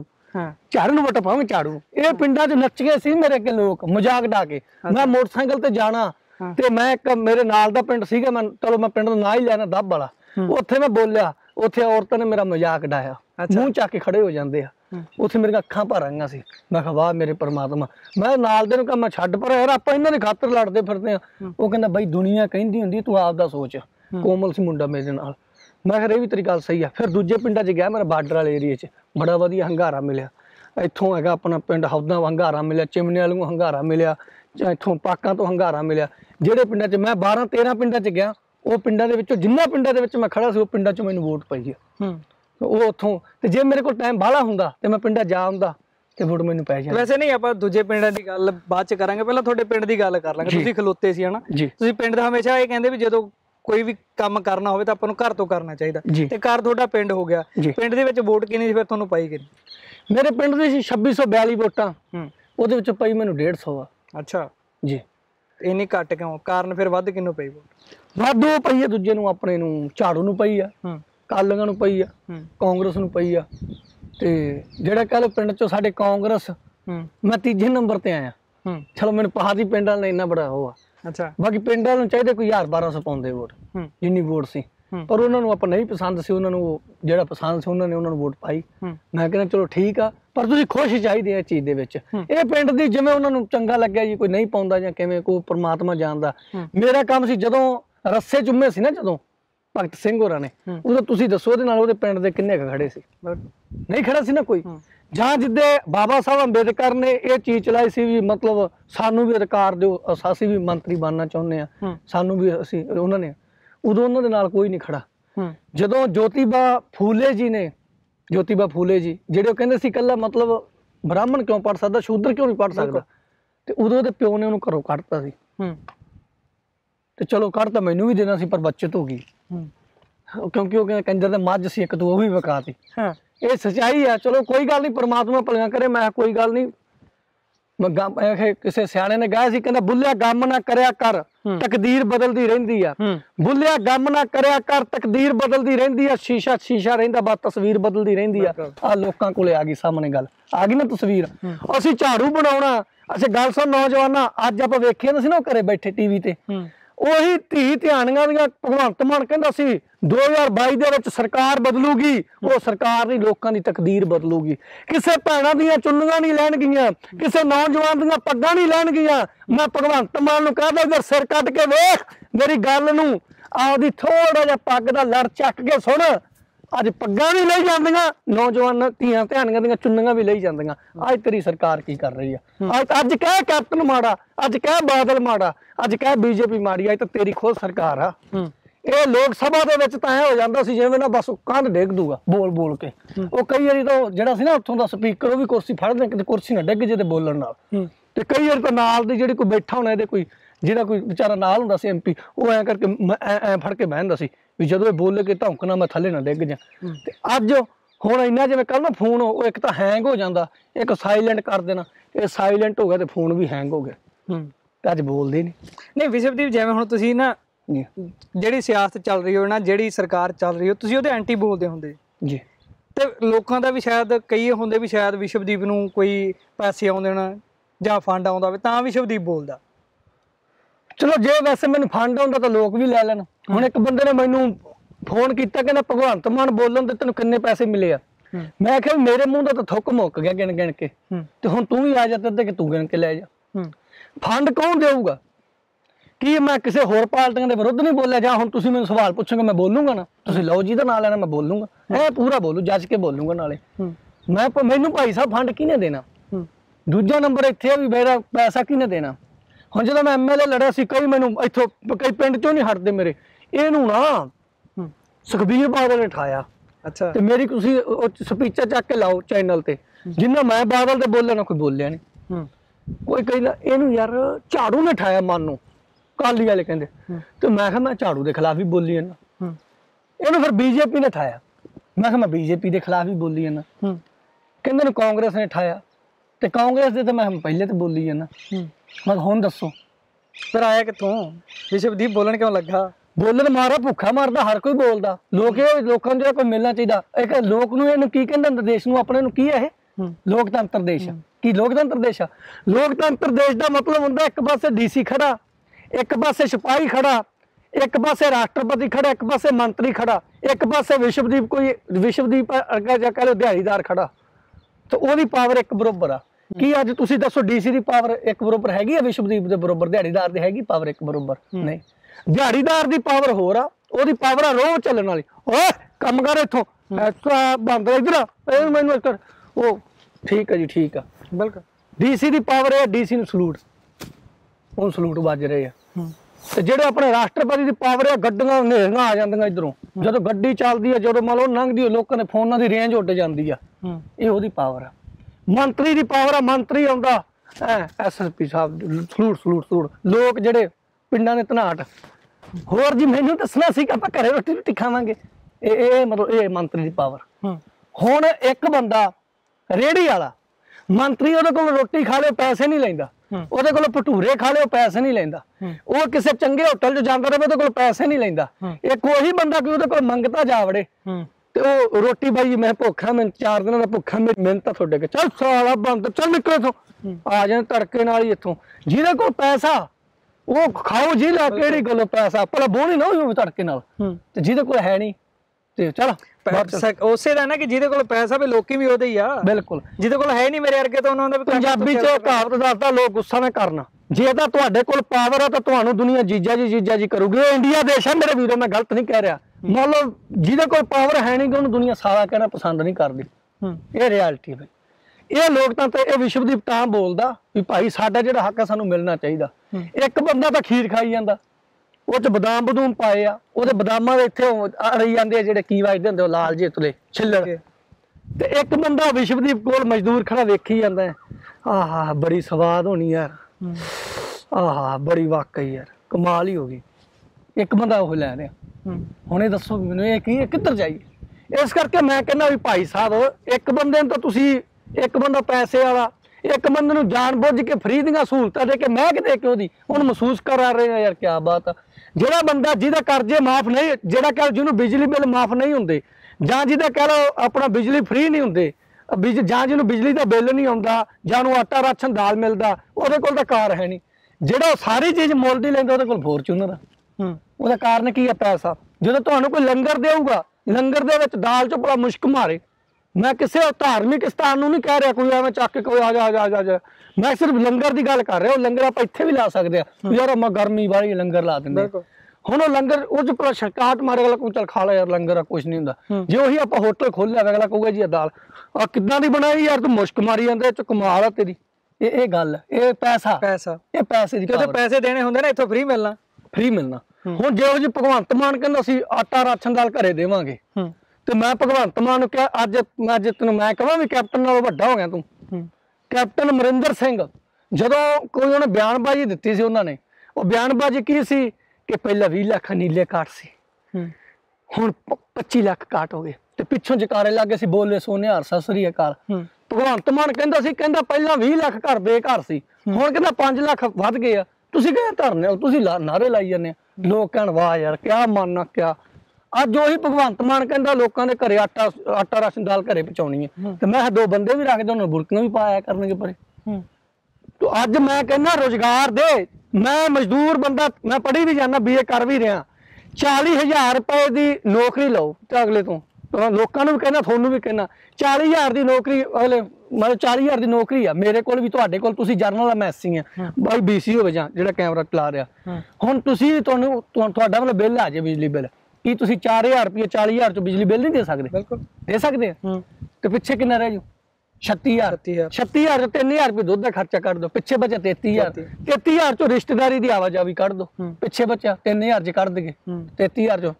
ਝਾੜੂ ਨੂੰ ਵੋਟ ਪਾਵਾਂਗੇ, ਝਾੜੂ। ਇਹ ਪਿੰਡਾਂ 'ਚ ਨੱਚ ਗਏ ਸੀ ਮੇਰੇ ਅੱਗੇ ਲੋਕ ਮਜ਼ਾਕ ਡਾ ਕੇ। ਮੈਂ ਮੋਟਰਸਾਈਕਲ ਤੇ ਜਾਣਾ ਤੇ ਮੈਂ ਇੱਕ ਮੇਰੇ ਨਾਲ ਦਾ ਪਿੰਡ ਸੀਗਾ, ਮੈਂ ਚਲੋ ਮੈਂ ਪਿੰਡ ਦਾ ਨਾਂ ਹੀ ਲੈਣਾ, ਦੱਬ ਵਾਲਾ। ਉੱਥੇ ਮੈਂ ਬੋਲਿਆ, ਉੱਥੇ ਔਰਤਾਂ ਨੇ ਮੇਰਾ ਮਜ਼ਾਕ ਡਾਇਆ, ਮੂੰਹ ਚੱਕ ਕੇ ਖੜੇ ਹੋ ਜਾਂਦੇ ਆ। ਉੱਥੇ ਮੇਰੀਆਂ ਅੱਖਾਂ ਭਰ ਆਈਆਂ ਸੀ। ਮੈਂ ਕਿਹਾ ਵਾਹ ਮੇਰੇ ਪਰਮਾਤਮਾ। ਮੈਂ ਨਾਲ ਦੇ ਨੂੰ ਕਿਹਾ ਮੈਂ ਛੱਡ ਪਰ ਯਾਰ ਆਪਾਂ ਇਹਨਾਂ ਦੇ ਖਾਤਰ ਲੜਦੇ ਫਿਰਦੇ ਆ। ਉਹ ਕਹਿੰਦਾ ਬਈ ਦੁਨੀਆ ਕਹਿੰਦੀ ਹੁੰਦੀ ਤੂੰ ਆਪ ਦਾ ਸੋਚ। ਕੋਮਲ ਸੀ ਮੁੰਡਾ ਮੇਰੇ ਨਾਲ। ਮੈਂ ਕਿਹਾ ਇਹ ਵੀ ਤੇਰੀ ਗੱਲ ਸਹੀ ਆ। ਫਿਰ ਦੂਜੇ ਪਿੰਡਾਂ 'ਚ ਗਿਆ, ਮੇਰਾ ਬਾਰਡਰ ਵਾਲੇ ਏਰੀਏ 'ਚ ਬੜਾ ਵਧੀਆ ਹੰਗਾਰਾ ਮਿਲਿਆ। ਇੱਥੋਂ ਹੈਗਾ ਆਪਣਾ ਪਿੰਡ ਹੌਦਾ ਹੰਗਾਰਾ ਮਿਲਿਆ, ਚਿਮਨੇ ਵਾਲੋਂ ਹੰਗਾਰਾ ਮਿਲਿਆ, ਇੱਥੋਂ ਪਾਕਾਂ ਤੋਂ ਹੰਗਾਰਾ ਮਿਲਿਆ। ਜਿਹੜੇ ਪਿੰਡਾਂ 'ਚ ਮੈਂ 12-13 ਪਿੰਡਾਂ 'ਚ ਗਿਆ, ਉਹ ਪਿੰਡਾਂ ਦੇ ਵਿੱਚੋਂ ਜਿੰਨਾ ਪਿੰਡਾਂ ਦੇ ਵਿੱਚ ਮੈਂ ਖੜਾ ਸੀ ਉਹ ਪਿੰਡਾਂ 'ਚ ਮੈਨੂੰ ਵੋਟ ਪਈ ਆ। ਉਹ ਉੱਥੋਂ ਤੇ ਜੇ ਮੇਰੇ ਕੋਲ ਟਾਈਮ ਬਾਹਲਾ ਹੁੰਦਾ ਤੇ ਮੈਂ ਪਿੰਡਾਂ ਜਾ ਆਉਂਦਾ ਤੇ ਵੋਟ ਮੈਨੂੰ ਪੈ ਜਾਂਦੀ। ਵੈਸੇ ਨਹੀਂ, ਆਪਾਂ ਦੂਜੇ ਪਿੰਡਾਂ ਦੀ ਗੱਲ ਬਾਅਦ 'ਚ ਕਰਾਂਗੇ, ਪਹਿਲਾਂ ਤੁਹਾਡੇ ਪਿੰਡ ਦੀ ਗੱਲ ਕਰ ਲਾਂਗੇ। ਤੁਸੀਂ ਖਲੋਤੇ ਸੀ ਹਨਾ, ਤੁਸੀਂ ਪਿੰਡ ਦਾ ਹਮੇਸ਼ਾ ਇਹ ਕਹਿੰਦੇ ਵੀ ਜਦੋਂ ਕੋਈ ਵੀ ਕੰਮ ਕਰਨਾ ਹੋਵੇ ਤਾਂ ਆਪਾਂ ਨੂੰ ਘਰ ਤੋਂ ਕਰਨਾ ਚਾਹੀਦਾ, ਤੇ ਘਰ ਤੁਹਾਡਾ ਪਿੰਡ ਹੋ ਗਿਆ। ਪਿੰਡ ਦੇ ਵਿੱਚ ਵੋਟ ਕਿੰਨੀ ਸੀ ਫਿਰ ਤੁਹਾਨੂੰ ਪਾਈ ਕਿੰਨੀ? ਮੇਰੇ ਪਿੰਡ ਦੀ ਸੀ 2642 ਵੋਟਾਂ, ਉਹਦੇ ਵਿੱਚ ਪਈ ਮੈਨੂੰ 150 ਆ। ਅੱਛਾ ਜੀ। ਇੰਨੀ ਘੱਟ ਕਿਉਂ? ਕਾਰਨ ਫਿਰ ਵੱਧ ਕਿਹਨੂੰ ਪਈ ਵੋਟ? ਵੱਧ ਉਹ ਪਈ ਆ ਦੂਜੇ ਨੂੰ, ਆਪਣੇ ਨੂੰ, ਝਾੜੂ ਨੂੰ ਪਈ ਆ, ਕਾਲੀਆਂ ਨੂੰ ਪਈ ਆ, ਕਾਂਗਰਸ ਨੂੰ ਪਈ ਆ। ਤੇ ਜਿਹੜਾ ਕਹਿ ਲਓ ਪਿੰਡ 'ਚੋਂ ਸਾਡੇ ਕਾਂਗਰਸ, ਮੈਂ 3ਜੇ ਨੰਬਰ ਤੇ ਆਇਆ। ਚਲੋ ਮੈਨੂੰ ਪਹਾੜੀ ਪਿੰਡ ਵਾਲ ਨੇ ਇੰਨਾ ਬੜਾ ਉਹ ਆ। ਅੱਛਾ। ਬਾਕੀ ਪਿੰਡ ਵਾਲ ਨੂੰ ਚਾਹੀਦੇ ਕੋਈ 1000-1200 ਪਾਉਂਦੇ ਵੋਟ, ਜਿੰਨੀ ਵੋਟ ਸੀ। ਪਰ ਉਹਨਾਂ ਨੂੰ ਆਪਾਂ ਨਹੀਂ ਪਸੰਦ ਸੀ, ਉਹਨਾਂ ਨੂੰ ਜਿਹੜਾ ਪਸੰਦ ਸੀ ਉਹਨਾਂ ਨੇ ਉਹਨਾਂ ਨੂੰ ਵੋਟ ਪਾਈ। ਮੈਂ ਕਹਿੰਦਾ ਚਲੋ ਠੀਕ ਆ, ਪਰ ਤੁਸੀਂ ਖੁਸ਼ ਚਾਹੀਦੇ ਆ ਇਸ ਚੀਜ਼ ਦੇ ਵਿੱਚ। ਇਹ ਪਿੰਡ ਦੀ ਜਿਵੇਂ ਉਹਨਾਂ ਨੂੰ ਚੰਗਾ ਲੱਗਿਆ ਜੀ, ਕੋਈ ਨਹੀਂ ਪਾਉਂਦਾ ਜਾਂ ਕਿਵੇਂ, ਕੋਈ ਪ੍ਰਮਾਤਮਾ ਜਾਣਦਾ। ਮੇਰਾ ਕੰਮ ਸੀ ਜਦੋਂ ਰੱਸੇ ਚੁੰਮੇ ਸੀ ਨਾ, ਜਦੋਂ ਭਗਤ ਸਿੰਘ ਹੋਰਾਂ ਨੇ, ਉਦੋਂ ਤੁਸੀਂ ਦੱਸੋ ਉਹਦੇ ਨਾਲ ਉਹਦੇ ਪਿੰਡ ਦੇ ਕਿੰਨੇ ਕੁ ਖੜੇ ਸੀ? ਨਹੀਂ ਖੜਾ ਸੀ ਨਾ ਕੋਈ। ਜਾਂ ਜਿੱਦੇ ਬਾਬਾ ਸਾਹਿਬ ਅੰਬੇਦਕਰ ਨੇ ਇਹ ਚੀਜ਼ ਚਲਾਈ ਸੀ ਵੀ ਮਤਲਬ ਸਾਨੂੰ ਵੀ ਅਧਿਕਾਰ ਦਿਓ, ਅਸੀਂ ਵੀ ਮੰਤਰੀ ਬਣਨਾ ਚਾਹੁੰਦੇ ਆ, ਸਾਨੂੰ ਵੀ ਅਸੀਂ, ਉਹਨਾਂ ਨੇ ਉਦੋਂ ਉਹਨਾਂ ਦੇ ਨਾਲ ਕੋਈ ਨਹੀਂ ਖੜਾ। ਜਦੋਂ ਜੋਤੀਬਾ ਫੂਲੇ ਜੀ ਨੇ, ਜੋਤੀਬਾ ਫੂਲੇ ਜੀ ਜਿਹੜੇ ਉਹ ਕਹਿੰਦੇ ਸੀ ਇਕੱਲਾ ਮਤਲਬ ਬ੍ਰਾਹਮਣ ਕਿਉਂ ਪੜ ਸਕਦਾ, ਸ਼ੂਦਰ ਕਿਉਂ ਨਹੀਂ ਪੜ ਸਕਦਾ? ਤੇ ਉਦੋਂ ਉਹਦੇ ਪਿਓ ਨੇ ਉਹਨੂੰ ਘਰੋਂ ਕੱਢਤਾ ਸੀ। ਤੇ ਚਲੋ ਕੱਢ ਤਾਂ ਮੈਨੂੰ ਵੀ ਦੇਣਾ ਸੀ, ਪਰ ਬੱਚਤ ਹੋ ਗਈ ਕਿਉਂਕਿ ਉਹ ਕੰਜਰ ਦੇ ਮੱਝ ਸੀ ਇੱਕ, ਤੂੰ ਉਹ ਵੀ ਵਿਕਾਤੀ। ਇਹ ਸੱਚਾਈ ਆ। ਚਲੋ ਕੋਈ ਗੱਲ ਨਹੀਂ, ਪਰਮਾਤਮਾ ਭਲੀਆਂ ਕਰੇ। ਮੈਂ ਕੋਈ ਗੱਲ ਨਹੀਂ, ਕਿਸੇ ਸਿਆਣੇ ਨੇ ਗਾਇਆ ਸੀ, ਕਹਿੰਦਾ ਬੁੱਲਿਆ ਗਮ ਨਾ ਕਰਿਆ ਕਰ, ਤਕਦੀਰ ਬਦਲਦੀ ਰਹਿੰਦੀ ਆ। ਬੁੱਲਿਆ ਗਮ ਨਾ ਕਰਿਆ ਕਰ, ਤਕਦੀਰ ਬਦਲਦੀ ਰਹਿੰਦੀ ਆ। ਸ਼ੀਸ਼ਾ ਸ਼ੀਸ਼ਾ ਰਹਿੰਦਾ, ਬਸ ਤਸਵੀਰ ਬਦਲਦੀ ਰਹਿੰਦੀ ਆ। ਆਹ ਲੋਕਾਂ ਕੋਲੇ ਆ ਗਈ ਸਾਹਮਣੇ ਗੱਲ, ਆ ਗਈ ਨਾ ਤਸਵੀਰ। ਅਸੀਂ ਝਾੜੂ ਬਣਾਉਣਾ। ਅੱਛਾ ਗੱਲ ਸੁਣ ਨੌਜਵਾਨਾਂ, ਅੱਜ ਆਪਾਂ ਵੇਖਿਆ ਨਾ ਸੀ ਨਾ ਘਰੇ ਬੈਠੇ ਟੀਵੀ ਤੇ, ਉਹੀ ਧੀ ਧਿਆਣੀਆਂ ਦੀਆਂ ਭਗਵੰਤ ਮਾਨ ਕਹਿੰਦਾ ਸੀ 2022 ਦੇ ਵਿੱਚ ਸਰਕਾਰ ਬਦਲੂਗੀ। ਉਹ ਸਰਕਾਰ ਨਹੀਂ, ਲੋਕਾਂ ਦੀ ਤਕਦੀਰ ਬਦਲੂਗੀ। ਕਿਸੇ ਭੈਣਾਂ ਦੀਆਂ ਚੁੰਨੀਆਂ ਨਹੀਂ ਲੈਣਗੀਆਂ, ਕਿਸੇ ਨੌਜਵਾਨ ਦੀਆਂ ਪੱਗਾਂ ਨਹੀਂ ਲੈਣਗੀਆਂ। ਮੈਂ ਭਗਵੰਤ ਮਾਨ ਨੂੰ ਕਹਿੰਦਾ ਇਧਰ ਸਿਰ ਕੱਟ ਕੇ ਵੇਖ ਮੇਰੀ ਗੱਲ ਨੂੰ, ਆਪਦੀ ਥੋੜਾ ਜਿਹਾ ਪੱਗ ਦਾ ਲੜ ਚੱਕ ਕੇ ਸੁਣ। ਅੱਜ ਪੱਗਾਂ ਵੀ ਲਈ ਜਾਂਦੀਆਂ, ਨੌਜਵਾਨ ਧੀਆਂ ਧਿਆਣੀਆਂ ਦੀਆਂ ਚੁੰਨੀਆਂ ਵੀ ਲਈ ਜਾਂਦੀਆਂ। ਅੱਜ ਤੇਰੀ ਸਰਕਾਰ ਕੀ ਕਰ ਰਹੀ ਆ? ਅੱਜ ਕਹਿ ਕੈਪਟਨ ਮਾੜਾ, ਅੱਜ ਕਹਿ ਬਾਦਲ ਮਾੜਾ, ਅੱਜ ਕਹਿ ਬੀਜੇਪੀ ਮਾੜੀ। ਅੱਜ ਤਾਂ ਤੇਰੀ ਖੁਦ ਸਰਕਾਰ ਆ। ਇਹ ਲੋਕ ਸਭਾ ਦੇ ਵਿੱਚ ਤਾਂ ਐ ਹੋ ਜਾਂਦਾ ਸੀ ਜਿਵੇਂ ਨਾ ਬਸ ਕੰਧ ਡਿੱਗ ਦੂਗਾ ਬੋਲ ਬੋਲ ਕੇ। ਉਹ ਕਈ ਵਾਰੀ ਤਾਂ ਜਿਹੜਾ ਸੀ ਨਾ ਉੱਥੋਂ ਦਾ ਸਪੀਕਰ, ਉਹ ਵੀ ਕੁਰਸੀ ਫੜਦੇ, ਕਿਤੇ ਕੁਰਸੀ ਨਾ ਡਿੱਗ ਜੇ ਤੇ ਬੋਲਣ ਨਾਲ। ਤੇ ਕਈ ਵਾਰੀ ਤਾਂ ਨਾਲ ਦੀ ਜਿਹੜੀ ਕੋਈ ਬੈਠਾ ਹੋਣਾ ਇਹਦੇ, ਕੋਈ ਜਿਹੜਾ ਕੋਈ ਵਿਚਾਰਾ ਨਾਲ ਹੁੰਦਾ ਸੀ MP, ਉਹ ਐਂ ਕਰਕੇ ਐ ਫੜ ਕੇ ਬਹਿੰਦਾ ਸੀ ਵੀ ਜਦੋਂ ਇਹ ਬੋਲੇ ਕਿ ਧੌਂਕਣਾ ਮੈਂ ਥੱਲੇ ਨਾ ਡਿੱਗ ਜਾ। ਤੇ ਅੱਜ ਹੁਣ ਇੰਨਾ ਜਿਵੇਂ ਕੱਲ ਨਾ ਫੋਨ ਉਹ ਇੱਕ ਤਾਂ ਹੈਂਗ ਹੋ ਜਾਂਦਾ, ਇੱਕ ਸਾਇਲੈਂਟ ਕਰ ਦੇਣਾ। ਇਹ ਸਾਇਲੈਂਟ ਹੋ ਗਿਆ ਤੇ ਫੋਨ ਵੀ ਹੈਂਗ ਹੋ ਗਿਆ ਤੇ ਅੱਜ ਬੋਲਦੇ ਨਹੀਂ। ਵਿਸ਼ਵਦੀਪ, ਜਿਵੇਂ ਹੁਣ ਤੁਸੀਂ ਨਾ ਜਿਹੜੀ ਸਿਆਸਤ ਚੱਲ ਰਹੀ ਹੋ ਨਾ, ਜਿਹੜੀ ਸਰਕਾਰ ਚੱਲ ਰਹੀ ਹੋ, ਤੁਸੀਂ ਉਹਦੇ ਐਂਟੀ ਬੋਲਦੇ ਹੁੰਦੇ ਜੀ। ਤੇ ਲੋਕਾਂ ਦਾ ਵੀ ਸ਼ਾਇਦ ਕਈ ਹੁੰਦੇ ਵੀ ਸ਼ਾਇਦ ਵਿਸ਼ਵਦੀਪ ਨੂੰ ਕੋਈ ਪੈਸੇ ਆਉਂਦੇ ਹੋਣ ਜਾਂ ਫੰਡ ਆਉਂਦਾ ਹੋਵੇ ਤਾਂ ਵਿਸ਼ਵਦੀਪ ਬੋਲਦਾ। ਚਲੋ ਜੇ ਵੈਸੇ ਮੈਨੂੰ ਫੰਡ ਆਉਂਦਾ ਤਾਂ ਲੋਕ ਵੀ ਲੈ ਲੈਣ। ਹੁਣ ਇੱਕ ਬੰਦੇ ਨੇ ਮੈਨੂੰ ਫੋਨ ਕੀਤਾ, ਕਹਿੰਦਾ ਭਗਵੰਤ ਮਾਨ ਬੋਲਣ ਤੇ ਤੈਨੂੰ ਕਿੰਨੇ ਪੈਸੇ ਮਿਲੇ ਆ? ਮੈਂ ਕਿਹਾ ਮੇਰੇ ਮੂੰਹ ਦਾ ਤਾਂ ਥੁੱਕ ਮੁੱਕ ਗਿਆ ਗਿਣ ਗਿਣ ਕੇ, ਤੇ ਹੁਣ ਤੂੰ ਵੀ ਆ ਜਾ ਤੇ ਕਿ ਤੂੰ ਗਿਣ ਕੇ ਲੈ ਜਾ। ਫੰਡ ਕੌਣ ਦੇਊਗਾ? ਕੀ ਮੈਂ ਕਿਸੇ ਹੋਰ ਪਾਰਟੀਆਂ ਦੇ ਵਿਰੁੱਧ ਨਹੀਂ ਬੋਲਿਆ? ਜਾਂ ਹੁਣ ਤੁਸੀਂ ਮੈਨੂੰ ਸਵਾਲ ਪੁੱਛੋਗੇ ਮੈਂ ਬੋਲੂੰਗਾ ਨਾ? ਤੁਸੀਂ ਲਓ ਜੀ ਦਾ ਨਾਂ ਲੈਣਾ, ਮੈਂ ਬੋਲੂੰਗਾ, ਇਹ ਪੂਰਾ ਬੋਲੂ, ਜੱਜ ਕੇ ਬੋਲੂੰਗਾ। ਨਾਲੇ ਮੈਨੂੰ ਭਾਈ ਸਾਹਿਬ ਫੰਡ ਕਿਹਨੇ ਦੇਣਾ? ਦੂਜਾ ਨੰਬਰ ਇੱਥੇ ਆ ਵੀ ਮੇਰਾ ਪੈਸਾ ਕਿਹਨੇ ਦੇਣਾ? ਹੁਣ ਜਦੋਂ ਮੈਂ MLA ਲੜਿਆ ਸੀ, ਕਈ ਮੈਨੂੰ ਇੱਥੋਂ ਕਈ ਪਿੰਡ ਚੋਂ ਨਹੀਂ ਹਟਦੇ ਮੇਰੇ, ਇਹਨੂੰ ਨਾ ਸੁਖਬੀਰ ਬਾਦਲ ਨੇ ਠਾਇਆ। ਅੱਛਾ। ਤੇ ਮੇਰੀ ਤੁਸੀਂ ਸਪੀਚਾਂ ਚੱਕ ਕੇ ਲਾਓ ਚੈਨਲ ਤੇ, ਜਿੰਨਾ ਮੈਂ ਬਾਦਲ ਤੇ ਬੋਲਿਆ ਨਾ ਕੋਈ ਬੋਲਿਆ ਨਹੀਂ। ਕੋਈ ਕਹਿੰਦਾ ਇਹਨੂੰ ਯਾਰ ਝਾੜੂ ਨੇ ਠਾਇਆ ਮਨ ਨੂੰ, ਕਾਲੀ ਵਾਲੇ ਕਹਿੰਦੇ। ਤੇ ਮੈਂ ਕਿਹਾ ਮੈਂ ਝਾੜੂ ਦੇ ਖਿਲਾਫ ਹੀ ਬੋਲੀ ਜਾਂਦਾ। ਇਹਨੂੰ ਫਿਰ BJP ਨੇ ਠਾਇਆ, ਮੈਂ ਕਿਹਾ ਮੈਂ BJP ਦੇ ਖਿਲਾਫ ਹੀ ਬੋਲੀ ਜਾਂਦਾ। ਕਹਿੰਦੇ ਨੂੰ ਕਾਂਗਰਸ ਨੇ ਠਾਇਆ, ਤੇ ਕਾਂਗਰਸ ਦੇ ਤੇ ਮੈਂ ਪਹਿਲੇ ਤੇ ਬੋਲੀ ਜਾਂਦਾ। ਮੈਂ ਹੁਣ ਦੱਸੋ ਫਿਰ ਆਇਆ ਕਿੱਥੋਂ? ਵਿਸ਼ਵਦੀਪ ਬੋਲਣ ਕਿਉਂ ਲੱਗਾ? ਬੋਲਣ ਮਾਰਾ ਭੁੱਖਾ ਮਰਦਾ, ਹਰ ਕੋਈ ਬੋਲਦਾ। ਲੋਕਾਂ ਨੂੰ ਜਿਹੜਾ ਕੋਈ ਮਿਲਣਾ ਚਾਹੀਦਾ। ਇੱਕ ਲੋਕ ਨੂੰ ਇਹਨੂੰ ਕੀ ਕਹਿੰਦੇ, ਦੇਸ਼ ਨੂੰ ਆਪਣੇ ਨੂੰ ਕੀ ਹੈ ਇਹ? ਲੋਕਤੰਤਰ ਦੇਸ਼। ਕੀ ਲੋਕਤੰਤਰ ਦੇਸ਼ ਆ? ਲੋਕਤੰਤਰ ਦੇਸ਼ ਦਾ ਮਤਲਬ ਹੁੰਦਾ ਇੱਕ ਪਾਸੇ DC ਖੜਾ, ਇੱਕ ਪਾਸੇ ਸਿਪਾਹੀ ਖੜਾ, ਇੱਕ ਪਾਸੇ ਰਾਸ਼ਟਰਪਤੀ ਖੜਾ, ਇੱਕ ਪਾਸੇ ਮੰਤਰੀ ਖੜਾ, ਇੱਕ ਪਾਸੇ ਵਿਸ਼ਵਦੀਪ ਅੱਗਾ ਜਾ ਕਹਿ ਲਓ ਦਿਹਾੜੀਦਾਰ ਖੜਾ, ਤੇ ਉਹਦੀ ਪਾਵਰ ਇੱਕ ਬਰੋਬਰ ਆ। ਕੀ ਅੱਜ ਤੁਸੀਂ ਦੱਸੋ DC ਦੀ ਪਾਵਰ ਇੱਕ ਬਰੋਬਰ ਹੈਗੀ ਆ ਵਿਸ਼ਵਦੀਪ ਦੇ ਬਰੋਬਰ? ਦਿਹਾੜੀਦਾਰ ਦੀ ਹੈਗੀ ਪਾਵਰ ਇੱਕ ਬਰੋਬਰ? ਨਹੀਂ। ਦਿਹਾੜੀਦਾਰ ਦੀ ਪਾਵਰ ਹੋਰ ਆ, ਉਹਦੀ ਪਾਵਰ ਆ ਰੋਹ ਚੱਲਣ ਵਾਲੀ। ਓਏ ਕੰਮ ਕਰ ਇੱਥੋਂ, ਬੰਦ ਇੱਧਰ ਮੈਨੂੰ ਕਰ। ਉਹ ਠੀਕ ਆ ਜੀ, ਠੀਕ ਆ, ਬਿਲਕੁਲ। DC ਦੀ ਪਾਵਰ ਹੈ, DC ਨੂੰ ਸਲੂਟ, ਉਹ ਸਲੂਟ ਵੱਜ ਰਹੇ ਆ। ਤੇ ਜਿਹੜੇ ਆਪਣੇ ਰਾਸ਼ਟਰਪਤੀ ਦੀ ਪਾਵਰ ਹੈ, ਗੱਡੀਆਂ ਹਨੇਰੀਆਂ ਆ ਜਾਂਦੀਆਂ ਇੱਧਰੋਂ, ਜਦੋਂ ਗੱਡੀ ਚੱਲਦੀ ਹੈ, ਜਦੋਂ ਮੰਨ ਲਓ ਲੰਘਦੀ, ਲੋਕਾਂ ਦੇ ਫੋਨਾਂ ਦੀ ਰੇਂਜ ਉੱਡ ਜਾਂਦੀ ਆ। ਇਹ ਉਹਦੀ ਪਾਵਰ ਆ। ਮੰਤਰੀ ਦੀ ਪਾਵਰ ਆ, ਮੰਤਰੀ ਆਉਂਦਾ SSP ਸਾਹਿਬ ਸਲੂਟ ਸਲੂਟ ਸਲੂਟ। ਲੋਕ ਜਿਹੜੇ ਪਿੰਡਾਂ ਦੇ ਧਨਾਟ, ਹੋਰ ਜੀ ਮੈਨੂੰ ਦੱਸਣਾ ਸੀ ਕਿ ਆਪਾਂ ਘਰੇ ਰੋਟੀ ਰੋਟੀ ਖਾਵਾਂਗੇ। ਇਹ ਮਤਲਬ ਇਹ ਮੰਤਰੀ ਦੀ ਪਾਵਰ। ਹੁਣ ਇੱਕ ਬੰਦਾ ਰੇਹੜੀ ਵਾਲਾ ਮੰਤਰੀ, ਉਹਦੇ ਕੋਲ ਰੋਟੀ ਖਾ ਲਿਓ ਪੈਸੇ ਨਹੀਂ ਲੈਂਦਾ, ਉਹਦੇ ਕੋਲ ਭਟੂਰੇ ਖਾ ਲਿਓ ਪੈਸੇ ਨਹੀਂ ਲੈਂਦਾ, ਉਹ ਕਿਸੇ ਚੰਗੇ ਹੋਟਲ 'ਚ ਜਾਂਦਾ ਰਹੇ ਉਹਦੇ ਕੋਲ ਪੈਸੇ ਨਹੀਂ ਲੈਂਦਾ। ਇੱਕ ਉਹੀ ਬੰਦਾ ਕਿ ਉਹਦੇ ਕੋਲ ਮੰਗਤਾ ਜਾ ਵੜੇ ਤੇ ਉਹ ਰੋਟੀ ਬਾਈ ਮੈਂ ਭੁੱਖਾ, ਮੈਂ 4 ਦਿਨਾਂ ਦਾ ਭੁੱਖਾ, ਮਿਹਨਤ ਤਾਂ ਤੁਹਾਡੇ ਕੇ ਚੱਲ ਸਾਲਾ ਬੰਦ, ਚੱਲ ਨਿਕਲ ਇੱਥੋਂ, ਆ ਜਾਣ ਤੜਕੇ ਨਾਲ ਹੀ ਇੱਥੋਂ। ਜਿਹਦੇ ਕੋਲ ਪੈਸਾ ਉਹ ਖਾਓ ਜੀ, ਲੈ ਕਿਹੜੀ ਗੱਲੋਂ ਪੈਸਾ ਭਲਾ ਬੋਣੀ ਨਾ ਹੋਵੇ ਤੜਕੇ ਨਾਲ, ਤੇ ਜਿਹਦੇ ਕੋਲ ਹੈ ਨਹੀਂ ਤੇ ਚੱਲ ਉਸੇ ਦਾ ਨਾ ਕਿ ਜਿਹਦੇ ਕੋਲ ਪੈਸਾ ਵੀ ਲੋਕੀ ਵੀ ਉਹਦੇ ਹੀ ਆ। ਬਿਲਕੁਲ। ਜਿਹਦੇ ਕੋਲ ਹੈ ਨਹੀਂ ਮੇਰੇ ਵਰਗੇ ਤਾਂ ਉਹਨਾਂ ਦਾ ਵੀ। ਪੰਜਾਬੀ 'ਚ ਕਹਾਵਤ ਦੱਸਦਾ, ਲੋਕ ਗੁੱਸਾ ਨਾ ਕਰਨਾ, ਜੇ ਤਾਂ ਤੁਹਾਡੇ ਕੋਲ ਪਾਵਰ ਆ ਤਾਂ ਤੁਹਾਨੂੰ ਦੁਨੀਆ ਜੀਜਾ ਜੀ ਕਰੂਗੀ। ਇਹ ਇੰਡੀਆ ਦੇਸ਼ ਹੈ ਮੇਰੇ ਵੀਰੋ, ਮੈਂ ਗਲਤ ਨਹੀਂ ਕਹਿ ਰਿਹਾ। ਮੰਨ ਲਓ ਜਿਹਦੇ ਕੋਲ ਪਾਵਰ ਹੈ ਨਹੀਂ, ਉਹਨੂੰ ਦੁਨੀਆ ਸਾਰਾ ਕਹਿਣਾ ਪਸੰਦ ਨਹੀਂ ਕਰਦੀ। ਇਹ ਰਿਐਲਿਟੀ ਹੈ। ਇਹ ਲੋਕਤੰਤਰ, ਇਹ ਵਿਸ਼ਵਦੀਪ ਤਾਂ ਬੋਲਦਾ ਵੀ ਭਾਈ ਸਾਡਾ ਜਿਹੜਾ ਹੱਕ ਆ ਸਾਨੂੰ ਮਿਲਣਾ ਚਾਹੀਦਾ। ਇੱਕ ਬੰਦਾ ਤਾਂ ਖੀਰ ਖਾਈ ਜਾਂਦਾ, ਉਹ 'ਚ ਬਦਾਮ ਬਦੂਮ ਪਾਏ ਆ, ਉਹਦੇ ਬਦਾਮਾਂ ਦੇ ਇੱਥੇ ਰਹੀ ਜਾਂਦੇ ਆ ਜਿਹੜੇ ਕੀ ਵੱਜਦੇ ਹੁੰਦੇ ਉਹ ਲਾਲ ਜਿਹੇ ਤੁਲੇ ਛਿੱਲੜ, ਤੇ ਇੱਕ ਬੰਦਾ ਵਿਸ਼ਵਦੀਪ ਕੋਲ ਮਜ਼ਦੂਰ ਖੜਾ ਵੇਖੀ ਜਾਂਦਾ ਹੈ, ਆਹਾ ਬੜੀ ਸਵਾਦ ਹੋਣੀ ਯਾਰ, ਆਹਾ ਬੜੀ ਵਾਕਈ ਯਾਰ ਕਮਾਲ ਹੀ ਹੋ ਗਈ। ਇੱਕ ਬੰਦਾ ਉਹ ਲੈ ਰਿਹਾ। ਹੁਣ ਇਹ ਦੱਸੋ ਮੈਨੂੰ ਇਹ ਕੀ ਕਿੱਧਰ ਜਾਈਏ? ਇਸ ਕਰਕੇ ਮੈਂ ਕਹਿੰਦਾ ਵੀ ਭਾਈ ਸਾਹਿਬ, ਇੱਕ ਬੰਦੇ ਨੂੰ ਤਾਂ ਤੁਸੀਂ, ਇੱਕ ਬੰਦਾ ਪੈਸੇ ਵਾਲਾ, ਇੱਕ ਬੰਦੇ ਨੂੰ ਜਾਣ ਬੁੱਝ ਕੇ ਫਰੀ ਦੀਆਂ ਸਹੂਲਤਾਂ ਦੇ ਕੇ ਮਹਿਕ ਦੇ ਕੇ ਉਹਦੀ ਉਹਨੂੰ ਮਹਿਸੂਸ ਕਰਾ ਰਹੇ ਆ ਯਾਰ, ਕਿਆ ਬਾਤ ਆ। ਜਿਹੜਾ ਬੰਦਾ ਜਿਹਦਾ ਕਰਜ਼ੇ ਮਾਫ ਨਹੀਂ, ਜਿਹੜਾ ਕਹਿ ਜਿਹਨੂੰ ਬਿਜਲੀ ਬਿੱਲ ਮਾਫ ਨਹੀਂ ਹੁੰਦੇ, ਜਾਂ ਜਿਹਦਾ ਕਹਿ ਲਓ ਆਪਣਾ ਬਿਜਲੀ ਫਰੀ ਨਹੀਂ ਹੁੰਦੇ, ਜਾਂ ਜਿਹਨੂੰ ਬਿਜਲੀ ਦਾ ਬਿੱਲ ਨਹੀਂ ਆਉਂਦਾ, ਜਾਂ ਨੂੰ ਆਟਾ ਰਾਸ਼ਨ ਦਾਲ ਮਿਲਦਾ, ਉਹਦੇ ਕੋਲ ਤਾਂ ਕਾਰ ਹੈ ਨਹੀਂ। ਜਿਹੜਾ ਉਹ ਸਾਰੀ ਚੀਜ਼ ਮੁੱਲ ਦੀ ਲੈਂਦਾ ਉਹਦੇ ਕੋਲ ਫੋਰਚੂਨਰ ਆ। ਉਹਦਾ ਕਾਰਨ ਕੀ ਆ? ਪੈਸਾ। ਜਦੋਂ ਤੁਹਾਨੂੰ ਕੋਈ ਲੰਗਰ ਦੇਊਗਾ, ਲੰਗਰ ਦੇ ਵਿੱਚ ਦਾਲ ਚ ਬੜਾ ਮੁਸ਼ਕ ਮਾਰੇ, ਮੈਂ ਕਿਸੇ ਧਾਰਮਿਕ ਸਥਾਨ ਨੂੰ ਨਹੀਂ ਕਹਿ ਰਿਹਾ ਕੋਈ ਐਵੇਂ ਚੱਕ ਕੇ ਕੋਈ ਆ ਜਾ, ਮੈਂ ਸਿਰਫ ਲੰਗਰ ਦੀ ਗੱਲ ਕਰ ਰਿਹਾ। ਉਹ ਲੰਗਰ ਆਪਾਂ ਇੱਥੇ ਵੀ ਲਾ ਸਕਦੇ ਆ, ਯਾਰ ਮੈਂ ਗਰਮੀ ਵਾਲੀ ਲੰਗਰ ਲਾ ਦਿੰਦੇ। ਹੁਣ ਉਹ ਲੰਗਰ ਉਹ ਚ ਪੂਰਾ ਛਕਾਟ ਮਾਰੇ, ਅਗਲਾ ਕੋਈ ਚੱਲ ਖਾ ਲੈ ਯਾਰ ਲੰਗਰ ਆ, ਕੁਛ ਨਹੀਂ ਹੁੰਦਾ। ਜੇ ਉਹੀ ਆਪਾਂ ਹੋਟਲ ਖੋਲਿਆ ਅਗਲਾ ਕਹੂਗਾ ਜੀ ਦਾਲ ਆ ਕਿੱਦਾਂ ਦੀ ਬਣਾਈ ਯਾਰ, ਤੂੰ ਮੁਸ਼ਕ ਮਾਰੀ ਜਾਂਦਾ, ਇਹ ਚ ਕਮਾਲ ਆ ਤੇਰੀ। ਇਹ ਗੱਲ, ਇਹ ਪੈਸਾ, ਇਹ ਪੈਸੇ ਦੀ, ਪੈਸੇ ਦੇਣੇ ਹੁੰਦੇ ਨੇ, ਇੱਥੋਂ ਫ੍ਰੀ ਮਿਲਣਾ। ਹੁਣ ਜਿਹੋ ਜਿਹੀ ਭਗਵੰਤ ਮਾਨ ਕਹਿੰਦਾ ਅਸੀਂ ਆਟਾ ਰਾਸ਼ਨ ਦਾਲ ਘਰੇ ਦੇਵਾਂਗੇ, ਤੇ ਮੈਂ ਭਗਵੰਤ ਮਾਨ ਨੂੰ ਕਿਹਾ ਅੱਜ ਤੈਨੂੰ ਮੈਂ ਕਹਾਂ ਵੀ ਕੈਪਟਨ ਨਾਲੋਂ ਵੱਡਾ ਹੋ ਗਿਆ ਤੂੰ। ਕੈਪਟਨ ਅਮਰਿੰਦਰ ਸਿੰਘ ਜਦੋਂ ਕੋਈ ਉਹਨੇ ਬਿਆਨਬਾਜ਼ੀ ਦਿੱਤੀ ਸੀ, ਉਹਨਾਂ ਨੇ ਉਹ ਬਿਆਨਬਾਜ਼ੀ ਕੀ ਸੀ ਕਿ ਪਹਿਲਾਂ 20 ਲੱਖ ਨੀਲੇ ਕਾਰਡ ਸੀ, ਹੁਣ 25 ਲੱਖ ਕਾਰਡ ਹੋ ਗਏ, ਤੇ ਪਿੱਛੋਂ ਜਕਾਰੇ ਲੱਗੇ ਸੀ ਬੋਲੇ ਸੋਨਿਹਾਰ ਸਤਿ ਸ੍ਰੀ ਅਕਾਲ। ਭਗਵੰਤ ਮਾਨ ਕਹਿੰਦਾ ਸੀ, ਕਹਿੰਦਾ ਪਹਿਲਾਂ 20 ਲੱਖ ਘਰ ਬੇਘਰ ਸੀ, ਹੁਣ ਕਹਿੰਦਾ 5 ਲੱਖ ਵੱਧ ਗਏ ਆ। ਤੁਸੀਂ ਕਹਿੰਦੇ ਧਰਨੇ ਹੋ, ਤੁਸੀਂ ਨਾਰੇ ਲਾਈ ਜਾਂਦੇ ਆ, ਲੋਕ ਕਹਿਣ ਵਾਹ ਯਾਰ ਕਿਆ ਮਾਨਣਾ ਕਿਆ। ਅੱਜ ਉਹੀ ਭਗਵੰਤ ਮਾਨ ਕਹਿੰਦਾ ਲੋਕਾਂ ਦੇ ਘਰੇ ਆਟਾ ਰਾਸ਼ਨ ਦਾਲ ਘਰੇ ਪਹੁੰਚਾਉਣੀ ਹੈ, ਤੇ ਮੈਂ 2 ਬੰਦੇ ਵੀ ਰੱਖਦੇ, ਉਹਨਾਂ ਬੁਰਕੀਆਂ ਵੀ ਪਾਇਆ ਕਰਨਗੇ ਪਰੇ। ਤੇ ਅੱਜ ਮੈਂ ਕਹਿੰਦਾ ਰੁਜ਼ਗਾਰ ਦੇ, ਮੈਂ ਮਜ਼ਦੂਰ ਬੰਦਾ, ਮੈਂ ਪੜ੍ਹੀ ਵੀ ਜਾਣਾ, BA ਕਰ ਵੀ ਰਿਹਾ, 40,000 ਰੁਪਏ ਦੀ ਨੌਕਰੀ ਲਓ ਤੇ ਅਗਲੇ ਤੋਂ ਲੋਕਾਂ ਨੂੰ ਵੀ ਕਹਿੰਦਾ, ਤੁਹਾਨੂੰ ਵੀ ਕਹਿੰਦਾ 40,000 ਦੀ ਨੌਕਰੀ ਅਗਲੇ, ਮਤਲਬ 40,000 ਦੀ ਨੌਕਰੀ ਆ ਮੇਰੇ ਕੋਲ ਵੀ, ਤੁਹਾਡੇ ਕੋਲ, ਤੁਸੀਂ ਜਰਨਲ ਆ, ਮੈਂ SC ਆ, ਬਾਈ BC ਹੋਵੇ ਜਾਂ ਜਿਹੜਾ ਕੈਮਰਾ ਚਲਾ ਰਿਹਾ। ਹੁਣ ਤੁਸੀਂ ਤੁਹਾਡਾ ਮਤਲਬ ਬਿੱਲ ਆ ਜੇ ਬਿਜਲੀ ਬਿੱਲ, ਕੀ ਤੁਸੀਂ 4,000 ਰੁਪਏ 40,000 ਚ ਬਿਜਲੀ ਬਿੱਲ ਨਹੀਂ ਦੇ ਸਕਦੇ? ਬਿਲਕੁਲ ਦੇ ਸਕਦੇ ਆ। ਤੇ ਪਿੱਛੇ ਕਿੰਨਾ ਰਹਿ ਜੂ? 36,000 ਚ 3,000 ਰੁਪਏ ਦੁੱਧ ਦਾ ਖਰਚਾ ਕੱਢ ਦੋ, ਪਿੱਛੇ ਬਚਿਆ 33,000 ਚੋਂ ਰਿਸ਼ਤੇਦਾਰੀ ਦੀ ਆਵਾਜਾਵੀ ਕੱਢ ਦੋ, ਪਿੱਛੇ ਬਚਿਆ 3,000 ਚ ਕੱਢ ਦਗੇ, 33,000 ਚੋਂ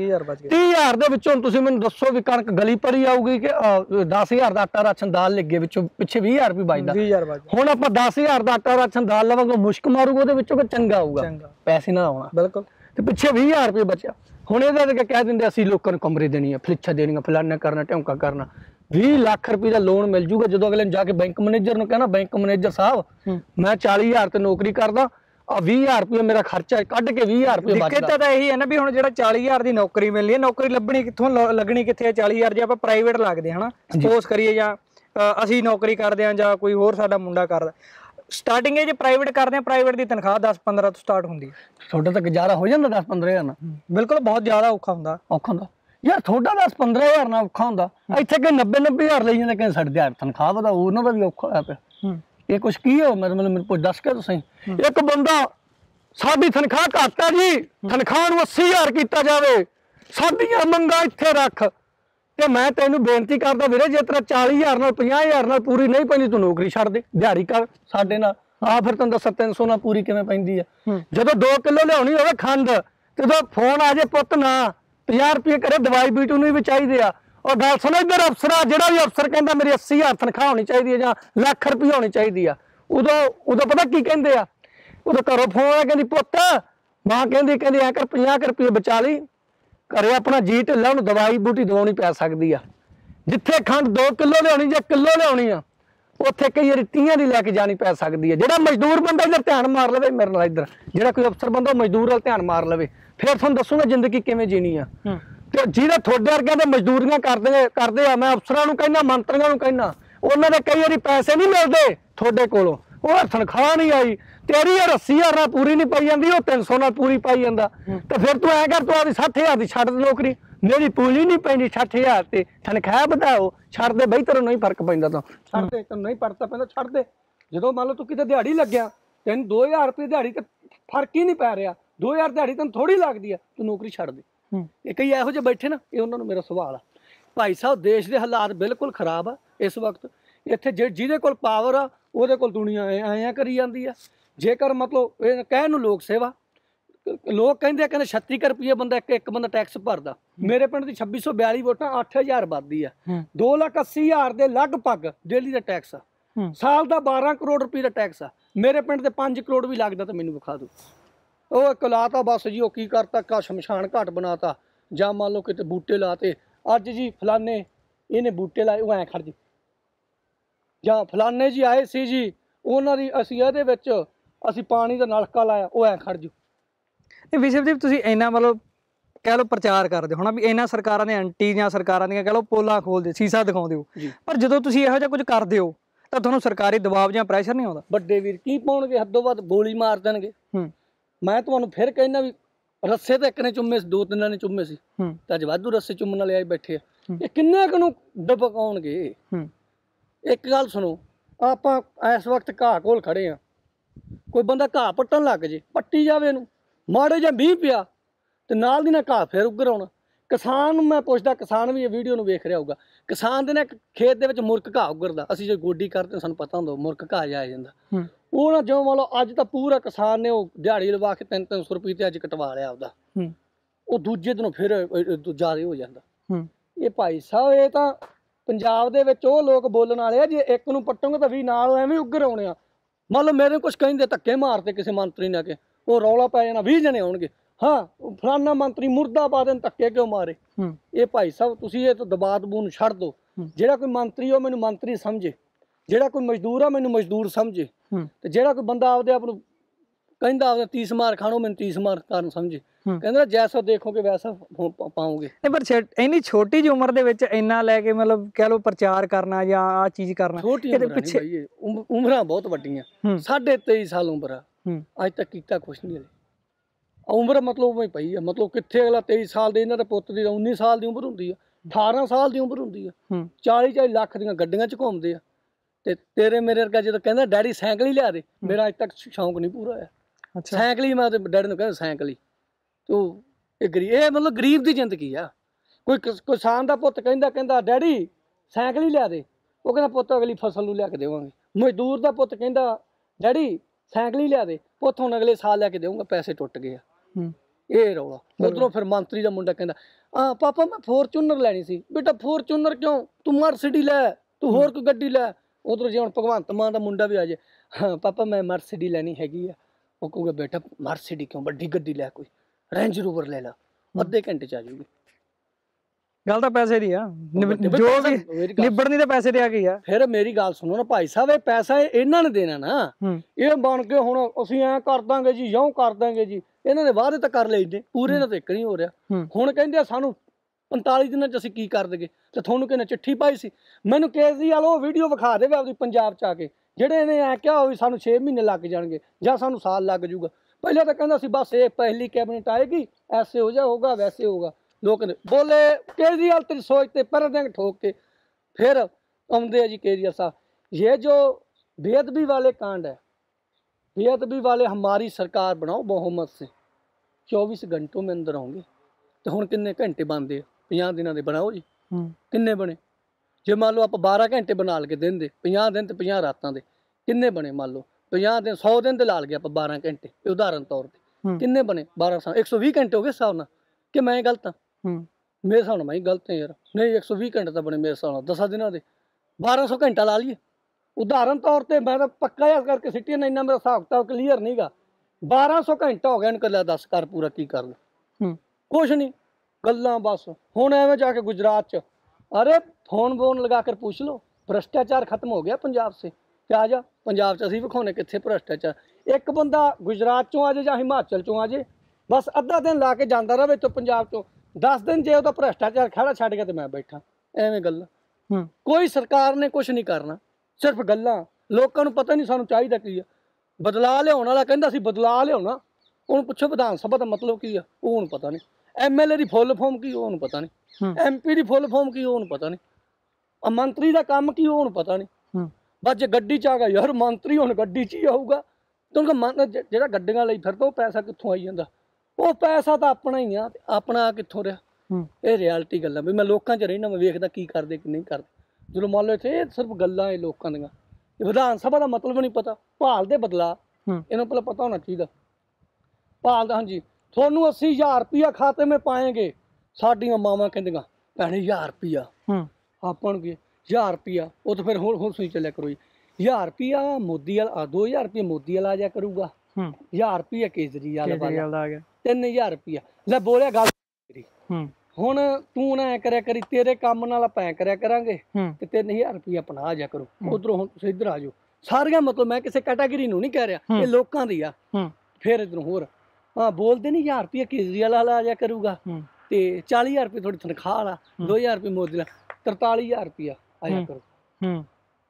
30,000 ਦੇ ਵਿੱਚੋਂ ਤੁਸੀਂ ਮੈਨੂੰ ਦੱਸੋ ਵੀ ਕਣਕ ਗਲੀ ਭਰੀ ਆਊਗੀ ਕਿ 10,000 ਦਾ ਆਟਾ ਰਾਸ਼ਨ ਦਾਲ ਲੱਗੇ, ਵਿੱਚੋਂ ਪਿੱਛੇ 20,000 ਰੁਪਏ ਬਚਦਾ। ਹੁਣ ਆਪਾਂ 10,000 ਦਾ ਆਟਾ ਰਾਸ਼ਨ ਦਾਲ ਲਵਾਂਗੇ, ਮੁਸ਼ਕ ਮਾਰੂਗਾ, ਉਹਦੇ ਵਿੱਚੋਂ ਚੰਗਾ ਆਊਗਾ, ਪੈਸੇ ਨਾਲ ਆਉਣਾ। ਬਿਲਕੁਲ। ਤੇ ਪਿੱਛੇ 20,000 ਰੁਪਏ ਬਚਿਆ। ਹੁਣ ਇਹਦਾ ਤੇ ਕਹਿ ਦਿੰਦੇ ਅਸੀਂ ਲੋਕਾਂ ਨੂੰ ਕਮਰੇ ਦੇਣੀ ਆ, ਫਲਿੱਛਾ ਦੇਣੀਆਂ, ਫਲਾਨਾ ਕਰਨਾ, ਢੌਂਕਾ ਕਰਨਾ। 20 ਲੱਖ ਰੁਪਏ ਦਾ ਲੋਨ ਮਿਲ ਜੂਗਾ ਜਦੋਂ ਅਗਲੇ ਨੂੰ ਜਾ ਕੇ ਬੈਂਕ ਮੈਨੇਜਰ ਨੂੰ ਕਹਿਣਾ, ਬੈਂਕ ਮੈਨੇਜਰ ਸਾਹਿਬ ਮੈਂ 40,000 ਤੇ ਨੌਕਰੀ ਕਰਦਾ, ਆ 20,000 ਰੁਪਏ ਮੇਰਾ ਖਰਚਾ ਕੱਢ ਕੇ 20,000 ਰੁਪਏ ਬਚਦਾ। ਦਿੱਕਤ ਤਾਂ ਇਹੀ ਹੈ ਨਾ ਵੀ ਹੁਣ ਜਿਹੜਾ 40,000 ਦੀ ਨੌਕਰੀ ਮਿਲਣੀ ਹੈ, ਨੌਕਰੀ ਲੱਭਣੀ ਕਿੱਥੋਂ, ਲੱਗਣੀ ਕਿੱਥੇ? 40,000 ਜੇ ਆਪਾਂ ਪ੍ਰਾਈਵੇਟ ਲੱਗਦੇ ਹਨਾ, ਸਪੋਜ਼ ਕਰੀਏ, ਜਾਂ ਅਸੀਂ ਨੌਕਰੀ ਕਰਦੇ ਹਾਂ ਜਾਂ ਕੋਈ ਹੋਰ ਸਾਡਾ ਮੁੰਡਾ ਕਰਦਾ, ਸਟਾਰਟਿੰਗ ਜੇ ਪ੍ਰਾਈਵੇਟ ਕਰਦੇ ਆ, ਪ੍ਰਾਈਵੇਟ ਦੀ ਤਨਖਾਹ 10-15 ਤੋਂ ਸਟਾਰਟ ਹੁੰਦੀ ਹੈ। ਤੁਹਾਡਾ ਤਾਂ ਗੁਜ਼ਾਰਾ ਹੋ ਜਾਂਦਾ 10-15,000 ਨਾਲ? ਬਿਲਕੁਲ, ਬਹੁਤ ਜ਼ਿਆਦਾ ਔਖਾ ਹੁੰਦਾ ਯਾਰ, ਤੁਹਾਡਾ 10-15,000 ਨਾਲ ਔਖਾ ਹੁੰਦਾ। ਇੱਥੇ ਕਿ 90,000 ਲਈ ਜਾਂਦੇ, ਕਹਿੰਦੇ ਸਾਡੇ ਦਿਹਾੜੀ ਤਨਖਾਹ ਵਧਾ, ਉਹਨਾਂ ਦਾ ਵੀ ਔਖਾ ਹੋਇਆ ਪਿਆ। ਇਹ ਕੁਛ ਕੀ ਹੈ? ਮਤਲਬ ਮੈਨੂੰ ਕੁਝ ਦੱਸ ਕੇ ਤੁਸੀਂ। ਇੱਕ ਬੰਦਾ ਸਾਡੀ ਤਨਖਾਹ ਘੱਟ ਹੈ ਜੀ, ਤਨਖਾਹ ਨੂੰ 80,000 ਕੀਤਾ ਜਾਵੇ, ਸਾਡੀਆਂ ਮੰਗਾਂ ਇੱਥੇ ਰੱਖ। ਤੇ ਮੈਂ ਤੈਨੂੰ ਬੇਨਤੀ ਕਰਦਾ ਵੀਰੇ, ਜੇ ਤੇਰਾ 40,000 ਨਾਲ 50,000 ਨਾਲ ਪੂਰੀ ਨਹੀਂ ਪੈਂਦੀ, ਤੂੰ ਨੌਕਰੀ ਛੱਡ ਦੇ, ਦਿਹਾੜੀ ਕਰ ਸਾਡੇ ਨਾਲ। ਆ ਫਿਰ ਤੈਨੂੰ ਦੱਸਾਂ 300 ਨਾਲ ਪੂਰੀ ਕਿਵੇਂ ਪੈਂਦੀ ਆ। ਜਦੋਂ 2 ਕਿਲੋ ਲਿਆਉਣੀ ਹੋਵੇ ਖੰਡ, ਤੇ ਜਦੋਂ ਫੋਨ ਆ ਜੇ ਪੁੱਤ ਨਾ 50 ਰੁਪਏ ਕਰੇ, ਦਵਾਈ ਬੀਟੂ ਨੂੰ ਵੀ ਚਾਹੀਦੇ ਆ। ਉਹ ਗੱਲ ਸੁਣੋ ਇੱਧਰ, ਅਫਸਰ ਜਿਹੜਾ ਵੀ ਅਫਸਰ ਕਹਿੰਦਾ ਮੇਰੀ 80,000 ਤਨਖਾਹ ਹੋਣੀ ਚਾਹੀਦੀ ਹੈ ਜਾਂ ਲੱਖ ਰੁਪਏ ਹੋਣੀ ਚਾਹੀਦੀ ਆ, ਉਦੋਂ ਪਤਾ ਕੀ ਕਹਿੰਦੇ ਆ? ਉਦੋਂ ਘਰੋਂ ਫੋਨ ਆ, ਕਹਿੰਦੀ ਪੁੱਤ, ਮਾਂ ਕਹਿੰਦੀ ਐ ਕਰ 50 ਰੁਪਏ ਬਚਾ ਲਈ, ਘਰੇ ਆਪਣਾ ਜੀ ਢਿੱਲਾ, ਉਹਨੂੰ ਦਵਾਈ ਬੂਟੀ ਦਵਾਉਣੀ ਪੈ ਸਕਦੀ ਆ। ਜਿੱਥੇ ਖੰਡ 2 ਕਿਲੋ ਲਿਆਉਣੀ ਜਾਂ ਕਿਲੋ ਲਿਆਉਣੀ ਆ, ਉੱਥੇ ਕਈ ਵਾਰੀ 30 ਦੀ ਲੈ ਕੇ ਜਾਣੀ ਪੈ ਸਕਦੀ ਹੈ। ਜਿਹੜਾ ਮਜ਼ਦੂਰ ਬੰਦਾ ਇੱਧਰ ਧਿਆਨ ਮਾਰ ਲਵੇ ਮੇਰੇ ਨਾਲ, ਇੱਧਰ ਜਿਹੜਾ ਕੋਈ ਅਫਸਰ ਬੰਦਾ ਮਜ਼ਦੂਰ ਵੱਲ ਧਿਆਨ ਮਾਰ ਲਵੇ, ਫਿਰ ਤੁਹਾਨੂੰ ਦੱਸੂਗਾ ਜ਼ਿੰਦਗੀ ਕਿਵੇਂ ਜੀਣੀ ਆ। ਤੇ ਜਿਹਦੇ ਤੁਹਾਡੇ ਵਰਗਿਆਂ ਦੇ ਮਜ਼ਦੂਰੀਆਂ ਕਰਦੇ ਆ, ਮੈਂ ਅਫਸਰਾਂ ਨੂੰ ਕਹਿੰਦਾ, ਮੰਤਰੀਆਂ ਨੂੰ ਕਹਿੰਦਾ, ਉਹਨਾਂ ਦੇ ਕਈ ਵਾਰੀ ਪੈਸੇ ਨਹੀਂ ਮਿਲਦੇ ਤੁਹਾਡੇ ਕੋਲੋਂ, ਉਹ ਤਨਖਾਹ ਨਹੀਂ ਆਈ, ਤੇਰੀ ਯਾਰ 80,000 ਨਾਲ ਪੂਰੀ ਨਹੀਂ ਪਾਈ ਜਾਂਦੀ, ਉਹ 300 ਨਾਲ ਪੂਰੀ ਪਾਈ ਜਾਂਦਾ। ਤੇ ਫਿਰ ਤੂੰ ਐ ਕਰ, ਤੂੰ ਆਪਦੀ 60,000 ਦੀ ਛੱਡ ਦੇ ਨੌਕਰੀ, ਮੇਰੀ ਪੂਰੀ ਨਹੀਂ ਪੈਂਦੀ 60,000 ਤੇ ਤਨਖਾਹ ਵਧਾਓ, ਛੱਡ ਦੇ ਬਈ, ਤੈਨੂੰ ਨਹੀਂ ਫਰਕ ਪੈਂਦਾ ਤਾਂ ਛੱਡ ਦੇ, ਤੈਨੂੰ ਨਹੀਂ ਪੜਤਾ ਪੈਂਦਾ ਛੱਡ ਦੇ। ਜਦੋਂ ਮੰਨ ਲਓ ਤੂੰ ਕਿਤੇ ਦਿਹਾੜੀ ਲੱਗਿਆ, ਤੈਨੂੰ 2,000 ਰੁਪਏ ਦਿਹਾੜੀ ਤੇ ਫਰਕ ਹੀ ਨਹੀਂ ਪੈ ਰਿਹਾ, 2,000 ਦਿਹਾੜੀ ਤੈਨੂੰ ਥੋੜੀ ਲੱਗਦੀ ਆ, ਤੂੰ ਨੌਕਰੀ ਛੱਡ ਦੇ। ਇਹ ਕਈ ਇਹੋ ਜਿਹੇ ਬੈਠੇ ਨਾ, ਇਹ ਉਹਨਾਂ ਨੂੰ ਮੇਰਾ ਸਵਾਲ ਆ, ਭਾਈ ਸਾਹਿਬ ਦੇਸ਼ ਦੇ ਹਾਲਾਤ ਬਿਲਕੁਲ ਖਰਾਬ ਆ ਇਸ ਵਕਤ। ਇੱਥੇ ਜਿਹਦੇ ਕੋਲ ਪਾਵਰ ਆ ਉਹਦੇ ਕੋਲ ਦੁਨੀਆ ਐਂ ਕਰੀ ਜਾਂਦੀ ਆ। ਜੇਕਰ ਮਤਲਬ ਇਹ ਕਹਿਣ ਨੂੰ ਲੋਕ ਸੇਵਾ, ਲੋਕ ਕਹਿੰਦੇ 36 ਰੁਪਏ ਬੰਦਾ ਇੱਕ ਬੰਦਾ ਟੈਕਸ ਭਰਦਾ। ਮੇਰੇ ਪਿੰਡ ਦੀ 2642 ਵੋਟਾਂ 8000 ਵੱਧਦੀ ਆ। 2,80,000 ਦੇ ਲਗਭਗ ਡੇਲੀ ਦਾ ਟੈਕਸ ਆ। ਸਾਲ ਦਾ 12 ਕਰੋੜ ਰੁਪਏ ਦਾ ਟੈਕਸ ਆ। ਮੇਰੇ ਪਿੰਡ ਤੇ 5 ਕਰੋੜ ਵੀ ਲੱਗਦਾ ਤਾਂ ਮੈਨੂੰ ਵਿਖਾ ਦਿਓ। ਉਹ ਇੱਕ ਲਾਤਾ ਬਸ ਜੀ, ਉਹ ਕੀ ਕਰਤਾ, ਕਾ ਸ਼ਮਸ਼ਾਨ ਘਾਟ ਬਣਾਤਾ, ਜਾਂ ਮੰਨ ਲਓ ਕਿਤੇ ਬੂਟੇ ਲਾਤੇ। ਅੱਜ ਜੀ ਫਲਾਨੇ ਇਹਨੇ ਬੂਟੇ ਲਾਏ, ਉਹ ਐਂ ਖੜ ਜੀ, ਜਾਂ ਫਲਾਨੇ ਜੀ ਆਏ ਸੀ ਜੀ, ਉਹਨਾਂ ਦੀ ਅਸੀਂ ਇਹਦੇ ਵਿੱਚ ਅਸੀਂ ਪਾਣੀ ਦਾ ਨਲਕਾ ਲਾਇਆ, ਉਹ ਐਂ ਖੜ ਜੂ। ਇਹ ਵਿਸ਼ਵਦੀਪ ਤੁਸੀਂ ਇੰਨਾ ਮਤਲਬ ਕਹਿ ਲਓ ਪ੍ਰਚਾਰ ਕਰਦੇ ਹੋ ਨਾ ਵੀ ਇਹਨਾਂ ਸਰਕਾਰਾਂ ਦੇ ਐਂਟੀ ਜਾਂ ਸਰਕਾਰਾਂ ਦੀਆਂ ਕਹਿ ਲਓ ਪੋਲਾਂ ਖੋਲਦੇ, ਸੀਸਾ ਦਿਖਾਉਂਦੇ ਹੋ, ਪਰ ਜਦੋਂ ਤੁਸੀਂ ਇਹੋ ਜਿਹਾ ਕੁਝ ਕਰਦੇ ਹੋ ਤਾਂ ਤੁਹਾਨੂੰ ਸਰਕਾਰੀ ਦਬਾਅ ਜਾਂ ਪ੍ਰੈਸ਼ਰ ਨਹੀਂ ਆਉਂਦਾ? ਵੱਡੇ ਵੀਰ ਕੀ ਪਾਉਣਗੇ, ਹੱਦੋਂ ਵੱਧ ਗੋਲੀ ਮਾਰ ਦੇਣਗੇ। ਮੈਂ ਤੁਹਾਨੂੰ ਫਿਰ ਕਹਿਣਾ ਵੀ ਰੱਸੇ ਤਾਂ ਇੱਕ ਨੇ ਚੁੰਮੇ ਸੀ, 2-3 ਨੇ ਚੁੰਮੇ ਸੀ, ਤਾਂ ਅੱਜ ਵਾਧੂ ਰੱਸੇ ਚੁੰਮਣ ਵਾਲੇ ਆਏ ਬੈਠੇ ਆ। ਇਹ ਕਿੰਨੇ ਕੁ ਨੂੰ ਦਬਕਾਉਣਗੇ? ਇੱਕ ਗੱਲ ਸੁਣੋ, ਆਪਾਂ ਇਸ ਵਕਤ ਘਾਹ ਕੋਲ ਖੜੇ ਆ, ਕੋਈ ਬੰਦਾ ਘਾਹ ਪੱਟਣ ਲੱਗ ਜੇ, ਪੱਟੀ ਜਾਵੇ ਇਹਨੂੰ, ਮਾੜੇ ਜਾਂ ਮੀਂਹ ਪਿਆ ਤੇ ਨਾਲ ਦੀ ਨਾਲ ਘਾਹ ਫਿਰ ਉੱਗਰ ਆਉਣਾ। ਕਿਸਾਨ ਨੂੰ ਮੈਂ ਪੁੱਛਦਾ, ਕਿਸਾਨ ਵੀ ਇਹ ਵੀਡੀਓ ਨੂੰ ਵੇਖ ਰਿਹਾ ਹੋਊਗਾ, ਕਿਸਾਨ ਦੇ ਨਾਲ ਖੇਤ ਦੇ ਵਿੱਚ ਮੁਰਕ ਘਾਹ ਉੱਗਰਦਾ, ਅਸੀਂ ਜੇ ਗੋਡੀ ਕਰਦੇ ਸਾਨੂੰ ਪਤਾ ਹੁੰਦਾ ਮੁਰਕ ਘਾਹ ਜਾਇਆ ਜਾਂਦਾ। ਉਹ ਨਾ ਜਿਉਂ ਮੰਨ ਲਓ ਅੱਜ ਤਾਂ ਪੂਰਾ ਕਿਸਾਨ ਨੇ ਉਹ ਦਿਹਾੜੀ ਲਵਾ ਕੇ 300 ਰੁਪਏ ਤੇ ਅੱਜ ਕਟਵਾ ਲਿਆ ਆਪਦਾ, ਉਹ ਦੂਜੇ ਦਿਨੋਂ ਫਿਰ ਜ਼ਿਆਦਾ ਹੋ ਜਾਂਦਾ। ਇਹ ਭਾਈ ਸਾਹਿਬ, ਇਹ ਤਾਂ ਪੰਜਾਬ ਦੇ ਵਿੱਚ ਉਹ ਲੋਕ ਬੋਲਣ ਵਾਲੇ ਆ, ਜੇ ਇੱਕ ਨੂੰ ਪੱਟੋਗੇ ਤਾਂ 20 ਨਾਲ ਐਵੇਂ ਉੱਗਰ ਆਉਣੇ ਆ। ਮੰਨ ਲਓ ਮੇਰੇ ਕੁਛ ਕਹਿੰਦੇ ਧੱਕੇ ਮਾਰਤੇ ਕਿਸੇ ਮੰਤਰੀ ਨੇ, ਕਿ ਉਹ ਰੌਲਾ ਪੈ ਜਾਣਾ, 20 ਜਣੇ ਆਉਣਗੇ, ਹਾਂ ਫਲਾਨਾ ਮੰਤਰੀ ਮੁਰਦਾਬਾਦ, ਧੱਕੇ ਕਿਉਂ ਮਾਰੇ? ਇਹ ਭਾਈ ਸਾਹਿਬ ਤੁਸੀਂ ਇਹ ਤਾਂ ਦਬਾਅ ਦਬੂ ਨੂੰ ਛੱਡ ਦਿਓ। ਜਿਹੜਾ ਕੋਈ ਮੰਤਰੀ ਉਹ ਮੈਨੂੰ ਮੰਤਰੀ ਸਮਝੇ, ਜਿਹੜਾ ਕੋਈ ਮਜ਼ਦੂਰ ਆ ਮੈਨੂੰ ਮਜ਼ਦੂਰ ਸਮਝੇ, ਤੇ ਜਿਹੜਾ ਕੋਈ ਬੰਦਾ ਆਪਦੇ ਆਪ ਨੂੰ ਕਹਿੰਦਾ ਆਪਦਾ 30 ਮਾਰ ਖਾਣੋ ਮੈਨੂੰ 30 ਮਾਰ ਕਾਰਨ ਸਮਝੇ। ਕਹਿੰਦਾ ਜੈਸਾ ਦੇਖੋਗੇ ਵੈਸਾ ਪਾਓਗੇ। ਪਰ ਇੰਨੀ ਛੋਟੀ ਜਿਹੀ ਉਮਰ ਦੇ ਵਿੱਚ ਇੰਨਾ ਲੈ ਕੇ ਮਤਲਬ ਕਹਿ ਲਓ ਪ੍ਰਚਾਰ ਕਰਨਾ ਜਾਂ ਆ ਚੀਜ਼ ਕਰਨਾ, ਇਹਦੇ ਪਿੱਛੇ ਉਮਰਾਂ ਬਹੁਤ ਵੱਡੀਆਂ। 23.5 ਸਾਲ ਉਮਰ ਆ, ਅੱਜ ਤੱਕ ਕੀਤਾ ਕੁਛ ਨਹੀਂ। ਉਮਰ ਮਤਲਬ ਉਵੇਂ ਪਈ ਆ, ਮਤਲਬ ਕਿੱਥੇ ਅਗਲਾ 23 ਸਾਲ ਦੇ, ਇਹਨਾਂ ਦੇ ਪੁੱਤ ਦੀ 19 ਸਾਲ ਦੀ ਉਮਰ ਹੁੰਦੀ ਆ, 18 ਸਾਲ ਦੀ ਉਮਰ ਹੁੰਦੀ ਆ, 40-40 ਲੱਖ ਦੀਆਂ ਗੱਡੀਆਂ 'ਚ ਘੁੰਮਦੇ ਆ। ਤੇ ਤੇਰੇ ਮੇਰੇ ਵਰਗਾ ਜਦੋਂ ਕਹਿੰਦਾ ਡੈਡੀ ਸਾਈਕਲ ਹੀ ਲਿਆ ਦੇ, ਮੇਰਾ ਅੱਜ ਤੱਕ ਸ਼ੌਂਕ ਨਹੀਂ ਪੂਰਾ ਹੋਇਆ। ਸਾਈਕਲ ਹੀ ਮੈਂ ਤੇ ਡੈਡੀ ਨੂੰ ਕਹਿੰਦਾ ਸਾਈਕਲ ਹੀ ਤੂੰ, ਇਹ ਮਤਲਬ ਗਰੀਬ ਦੀ ਜ਼ਿੰਦਗੀ ਆ। ਕੋਈ ਕਿਸਾਨ ਦਾ ਪੁੱਤ ਕਹਿੰਦਾ ਡੈਡੀ ਸਾਈਕਲ ਹੀ ਲਿਆ ਦੇ, ਉਹ ਕਹਿੰਦਾ ਪੁੱਤ ਅਗਲੀ ਫਸਲ ਨੂੰ ਲਿਆ ਕੇ ਦੇਵਾਂਗੇ। ਮਜ਼ਦੂਰ ਦਾ ਪੁੱਤ ਕਹਿੰਦਾ ਡੈਡੀ ਸਾਈਕਲ ਹੀ ਲਿਆ ਦੇ, ਪੁੱਤ ਹੁਣ ਅਗਲੇ ਸਾਲ ਲਿਆ ਕੇ ਦੇਵਾਂਗਾ, ਪੈਸੇ ਟੁੱਟ ਗਏ ਆ। ਇਹ ਰੌਲਾ। ਉਧਰੋਂ ਫਿਰ ਮੰਤਰੀ ਦਾ ਮੁੰਡਾ ਕਹਿੰਦਾ ਪਾਪਾ ਮੈਂ ਫੋਰਚੂਨਰ ਲੈਣੀ ਸੀ। ਬੇਟਾ ਫੋਰਚੂਨਰ ਕਿਉਂ, ਤੂੰ ਮਰਸੀਡੀ ਲੈ, ਤੂੰ ਹੋਰ ਕੋਈ ਗੱਡੀ ਲੈ। ਉਧਰੋਂ ਜੇ ਹੁਣ ਭਗਵੰਤ ਮਾਨ ਦਾ ਮੁੰਡਾ ਵੀ ਆ ਜੇ, ਹਾਂ ਪਾਪਾ ਮੈਂ ਮਰਸੀਡੀ ਲੈਣੀ ਹੈਗੀ ਆ, ਉਹ ਕਹੂਗਾ ਬੇਟਾ ਮਰਸੀਡੀ ਕਿਉਂ, ਵੱਡੀ ਗੱਡੀ ਲੈ, ਕੋਈ ਰੇਂਜ ਰੋਵਰ ਲੈ ਲਾ, ਅੱਧੇ ਘੰਟੇ 'ਚ ਆ ਜਾਊਗੀ। ਗੱਲ ਤਾਂ ਪੈਸੇ ਦੀ ਆ, ਜੋ ਵੀ ਨਿਬੜਨੀ ਤਾਂ ਪੈਸੇ ਤੇ ਆ ਗਈ ਆ। ਫਿਰ ਮੇਰੀ ਗੱਲ ਸੁਣੋ ਨਾ ਭਾਈ ਸਾਹਿਬ, ਇਹ ਪੈਸਾ ਇਹਨਾਂ ਨੇ ਦੇਣਾ ਨਾ, ਇਹ ਬਣ ਕੇ ਹੁਣ ਅਸੀਂ ਐਂ ਕਰ ਦਾਂਗੇ ਜੀ, ਯੋਂ ਕਰ ਦਾਂਗੇ ਜੀ, ਇਹਨਾਂ ਦੇ ਵਾਅਦੇ ਤਾਂ ਕਰ ਲਈਦੇ, ਪੂਰੇ ਨਾਲ ਤਾਂ ਇੱਕ ਨਹੀਂ ਹੋ ਰਿਹਾ। ਹੁਣ ਕਹਿੰਦੇ ਸਾਨੂੰ 45 ਦਿਨਾਂ 'ਚ ਅਸੀਂ ਕੀ ਕਰ ਦੇਗੇ, ਤੇ ਤੁਹਾਨੂੰ ਕਿਹਨੇ ਚਿੱਠੀ ਪਾਈ ਸੀ? ਮੈਨੂੰ ਕੇਜਰੀਵਾਲ ਉਹ ਵੀਡੀਓ ਵਿਖਾ ਦੇਵੇ ਆਪਦੀ ਪੰਜਾਬ 'ਚ ਆ ਕੇ, ਜਿਹੜੇ ਨੇ ਐਂ ਕਿਹਾ ਵੀ ਸਾਨੂੰ 6 ਮਹੀਨੇ ਲੱਗ ਜਾਣਗੇ ਜਾਂ ਸਾਨੂੰ ਸਾਲ ਲੱਗ ਜੂਗਾ। ਪਹਿਲਾਂ ਤਾਂ ਕਹਿੰਦਾ ਸੀ ਬਸ ਇਹ ਪਹਿਲੀ ਕੈਬਨਿਟ ਆਏਗੀ, ਐਸੇ ਹੋ ਜਾ ਹੋਗਾ ਵੈਸੇ ਹੋਗਾ। ਲੋਕ ਬੋਲੇ केजरीवाल तेरी सोच पे पर देंगे ठोक के। फिर आमदे जी केजरीवाल साहब, ये जो बेअदबी वाले कांड है, बेअदबी वाले हमारी सरकार बनाओ बहुमत से, 24 घंटों में अंदर होंगे। तो हुण किन्ने घंटे बनते 50 दिनों के बनाओ जी, किन्ने बने? जे मान लो आप 12 घंटे बना लगे दिन दे, 50 दिन तो 50 रातां दे किन्ने बने? मान लो 50 दिन 100 दिन तो ला लगे आप 12 घंटे, उदाहरण तौर पर किन्ने बने? 1200 120 घंटे हो गए हिसाब नाल। कि मैं गलत हाँ? मेरे हिसाब मैं गलत है यार। नहीं 120 घंटे तो बने मेरे हिसाब 10 दिनों के 1200 घंटा ला लिए उदाहरण तौर पर। मैं तो पक्का याद करके सिटी ने इन्ना मेरा हिसाब किताब क्लीयर नहीं गा। 1200 घंटा हो गया इनका, ला 10 कर पूरा की कर लो कुछ नहीं गल्लां बस। हुण एवें जाके गुजरात च अरे फोन बोन लगा कर पूछ लो, भ्रष्टाचार खत्म हो गया पंजाब से। क्या आ जा पंजाब च असीं विखाउने कित्थे भ्रष्टाचार। एक बंदा गुजरात चों आ जाए जां हिमाचल चों आ जाए, बस अद्धा दिन ला के जांदा रहे तो पंजाब चों 10 दिन जे उहदा भ्रष्टाचार खड़ा छड्ड गया तो मैं बैठा। एवें गल्लां कोई सरकार ने कुछ नहीं करना, सिर्फ गल्लां। लोकां नूं पता नहीं सानूं चाहीदा की आ। बदलाव लियाउण वाला कहंदा सी बदलाव लियाउणा, ਉਹਨੂੰ ਪੁੱਛੋ ਵਿਧਾਨ ਸਭਾ ਦਾ ਮਤਲਬ ਕੀ ਆ, ਉਹ ਉਹਨੂੰ ਪਤਾ ਨਹੀਂ। ਐਮਐਲਏ ਦੀ ਫੁੱਲ ਫਾਰਮ ਕੀ, ਉਹ ਉਹਨੂੰ ਪਤਾ ਨਹੀਂ। ਐਮਪੀ ਦੀ ਫੁੱਲ ਫਾਰਮ ਕੀ, ਉਹ ਉਹਨੂੰ ਪਤਾ ਨਹੀਂ। ਮੰਤਰੀ ਦਾ ਕੰਮ ਕੀ, ਉਹ ਉਹਨੂੰ ਪਤਾ ਨਹੀਂ। ਬਸ ਜੇ ਗੱਡੀ 'ਚ ਆ ਗਿਆ ਯਾਰ ਮੰਤਰੀ ਹੁਣ ਗੱਡੀ 'ਚ ਹੀ ਆਊਗਾ, ਤਾਂ ਉਹਨੂੰ ਜਿਹੜਾ ਗੱਡੀਆਂ ਲਈ ਫਿਰਦਾ ਉਹ ਪੈਸਾ ਕਿੱਥੋਂ ਆਈ ਜਾਂਦਾ? ਉਹ ਪੈਸਾ ਤਾਂ ਆਪਣਾ ਹੀ ਆ, ਆਪਣਾ ਕਿੱਥੋਂ ਰਿਹਾ? ਇਹ ਰਿਐਲਿਟੀ ਗੱਲਾਂ ਵੀ ਮੈਂ ਲੋਕਾਂ 'ਚ ਰਹਿਣਾ, ਮੈਂ ਵੇਖਦਾ ਕੀ ਕਰਦੇ ਕਿ ਨਹੀਂ ਕਰਦੇ। ਜਦੋਂ ਮੰਨ ਲਓ ਇੱਥੇ ਇਹ ਸਿਰਫ ਗੱਲਾਂ ਇਹ ਲੋਕਾਂ ਦੀਆਂ, ਵਿਧਾਨ ਸਭਾ ਦਾ ਮਤਲਬ ਨਹੀਂ ਪਤਾ, ਭਾਲ ਦੇ ਬਦਲਾ ਇਹਨਾਂ ਪਹਿਲਾਂ ਪਤਾ ਹੋਣਾ ਚਾਹੀਦਾ। ਭਾਲ ਦਾ ਹਾਂਜੀ ਤੁਹਾਨੂੰ 80,000 रुपया खाते में पाएंगे। साडियां मावां कहंदियां भैणे 1000 रुपया ਆਪਾਂ ਨੂੰ ਕੀ 1000 रुपया ਉਹ ਤਾਂ ਫਿਰ ਹੁਣ ਸੁਣੀ ਚੱਲਿਆ ਕਰੋ ਜੀ 1000 रुपया ਮੋਦੀ ਵਾਲਾ 2000 रुपया ਮੋਦੀ ਵਾਲਾ ਆ ਜਾ ਕਰੂਗਾ 1000 रुपया ਕੇਜਰੀਵਾਲ ਵਾਲਾ ਆ ਗਿਆ 3000 रुपया ਲੈ ਬੋਲਿਆ ਗੱਲ ਤੇਰੀ ਹੁਣ ਤੂੰ ਨਾ ਐ ਕਰਿਆ ਕਰੀ ਤੇਰੇ ਕੰਮ ਨਾਲ ਆਪਾਂ ਕਰਿਆ ਕਰਾਂਗੇ ਤੇ 3000 रुपया ਆਪਣਾ ਆ ਜਾ ਕਰੋ ਉਧਰੋਂ ਹੁਣ ਤੁਸੀਂ ਇੱਧਰ ਆ ਜਾਓ ਸਾਰੀਆਂ ਮਤਲਬ ਮੈਂ ਕਿਸੇ ਕੈਟਾਗਰੀ ਨੂੰ ਨਹੀਂ ਕਹਿ ਰਿਹਾ ਇਹ ਲੋਕਾਂ ਦੀ ਆ ਫਿਰ ਇੱਧਰੋਂ ਹੋਰ ਹਾਂ ਬੋਲਦੇ ਨਹੀਂ 1000 रुपया ਕੇਜਰੀਵਾਲ ਵਾਲਾ ਆ ਜਾ ਕਰੂਗਾ ਤੇ 40000 रुपये ਤੁਹਾਡੀ ਤਨਖਾਹ ਵਾਲਾ 2000 रुपये ਮੋਦੀ ਦਾ 43000 रुपया ਆ ਜਾ ਕਰੋ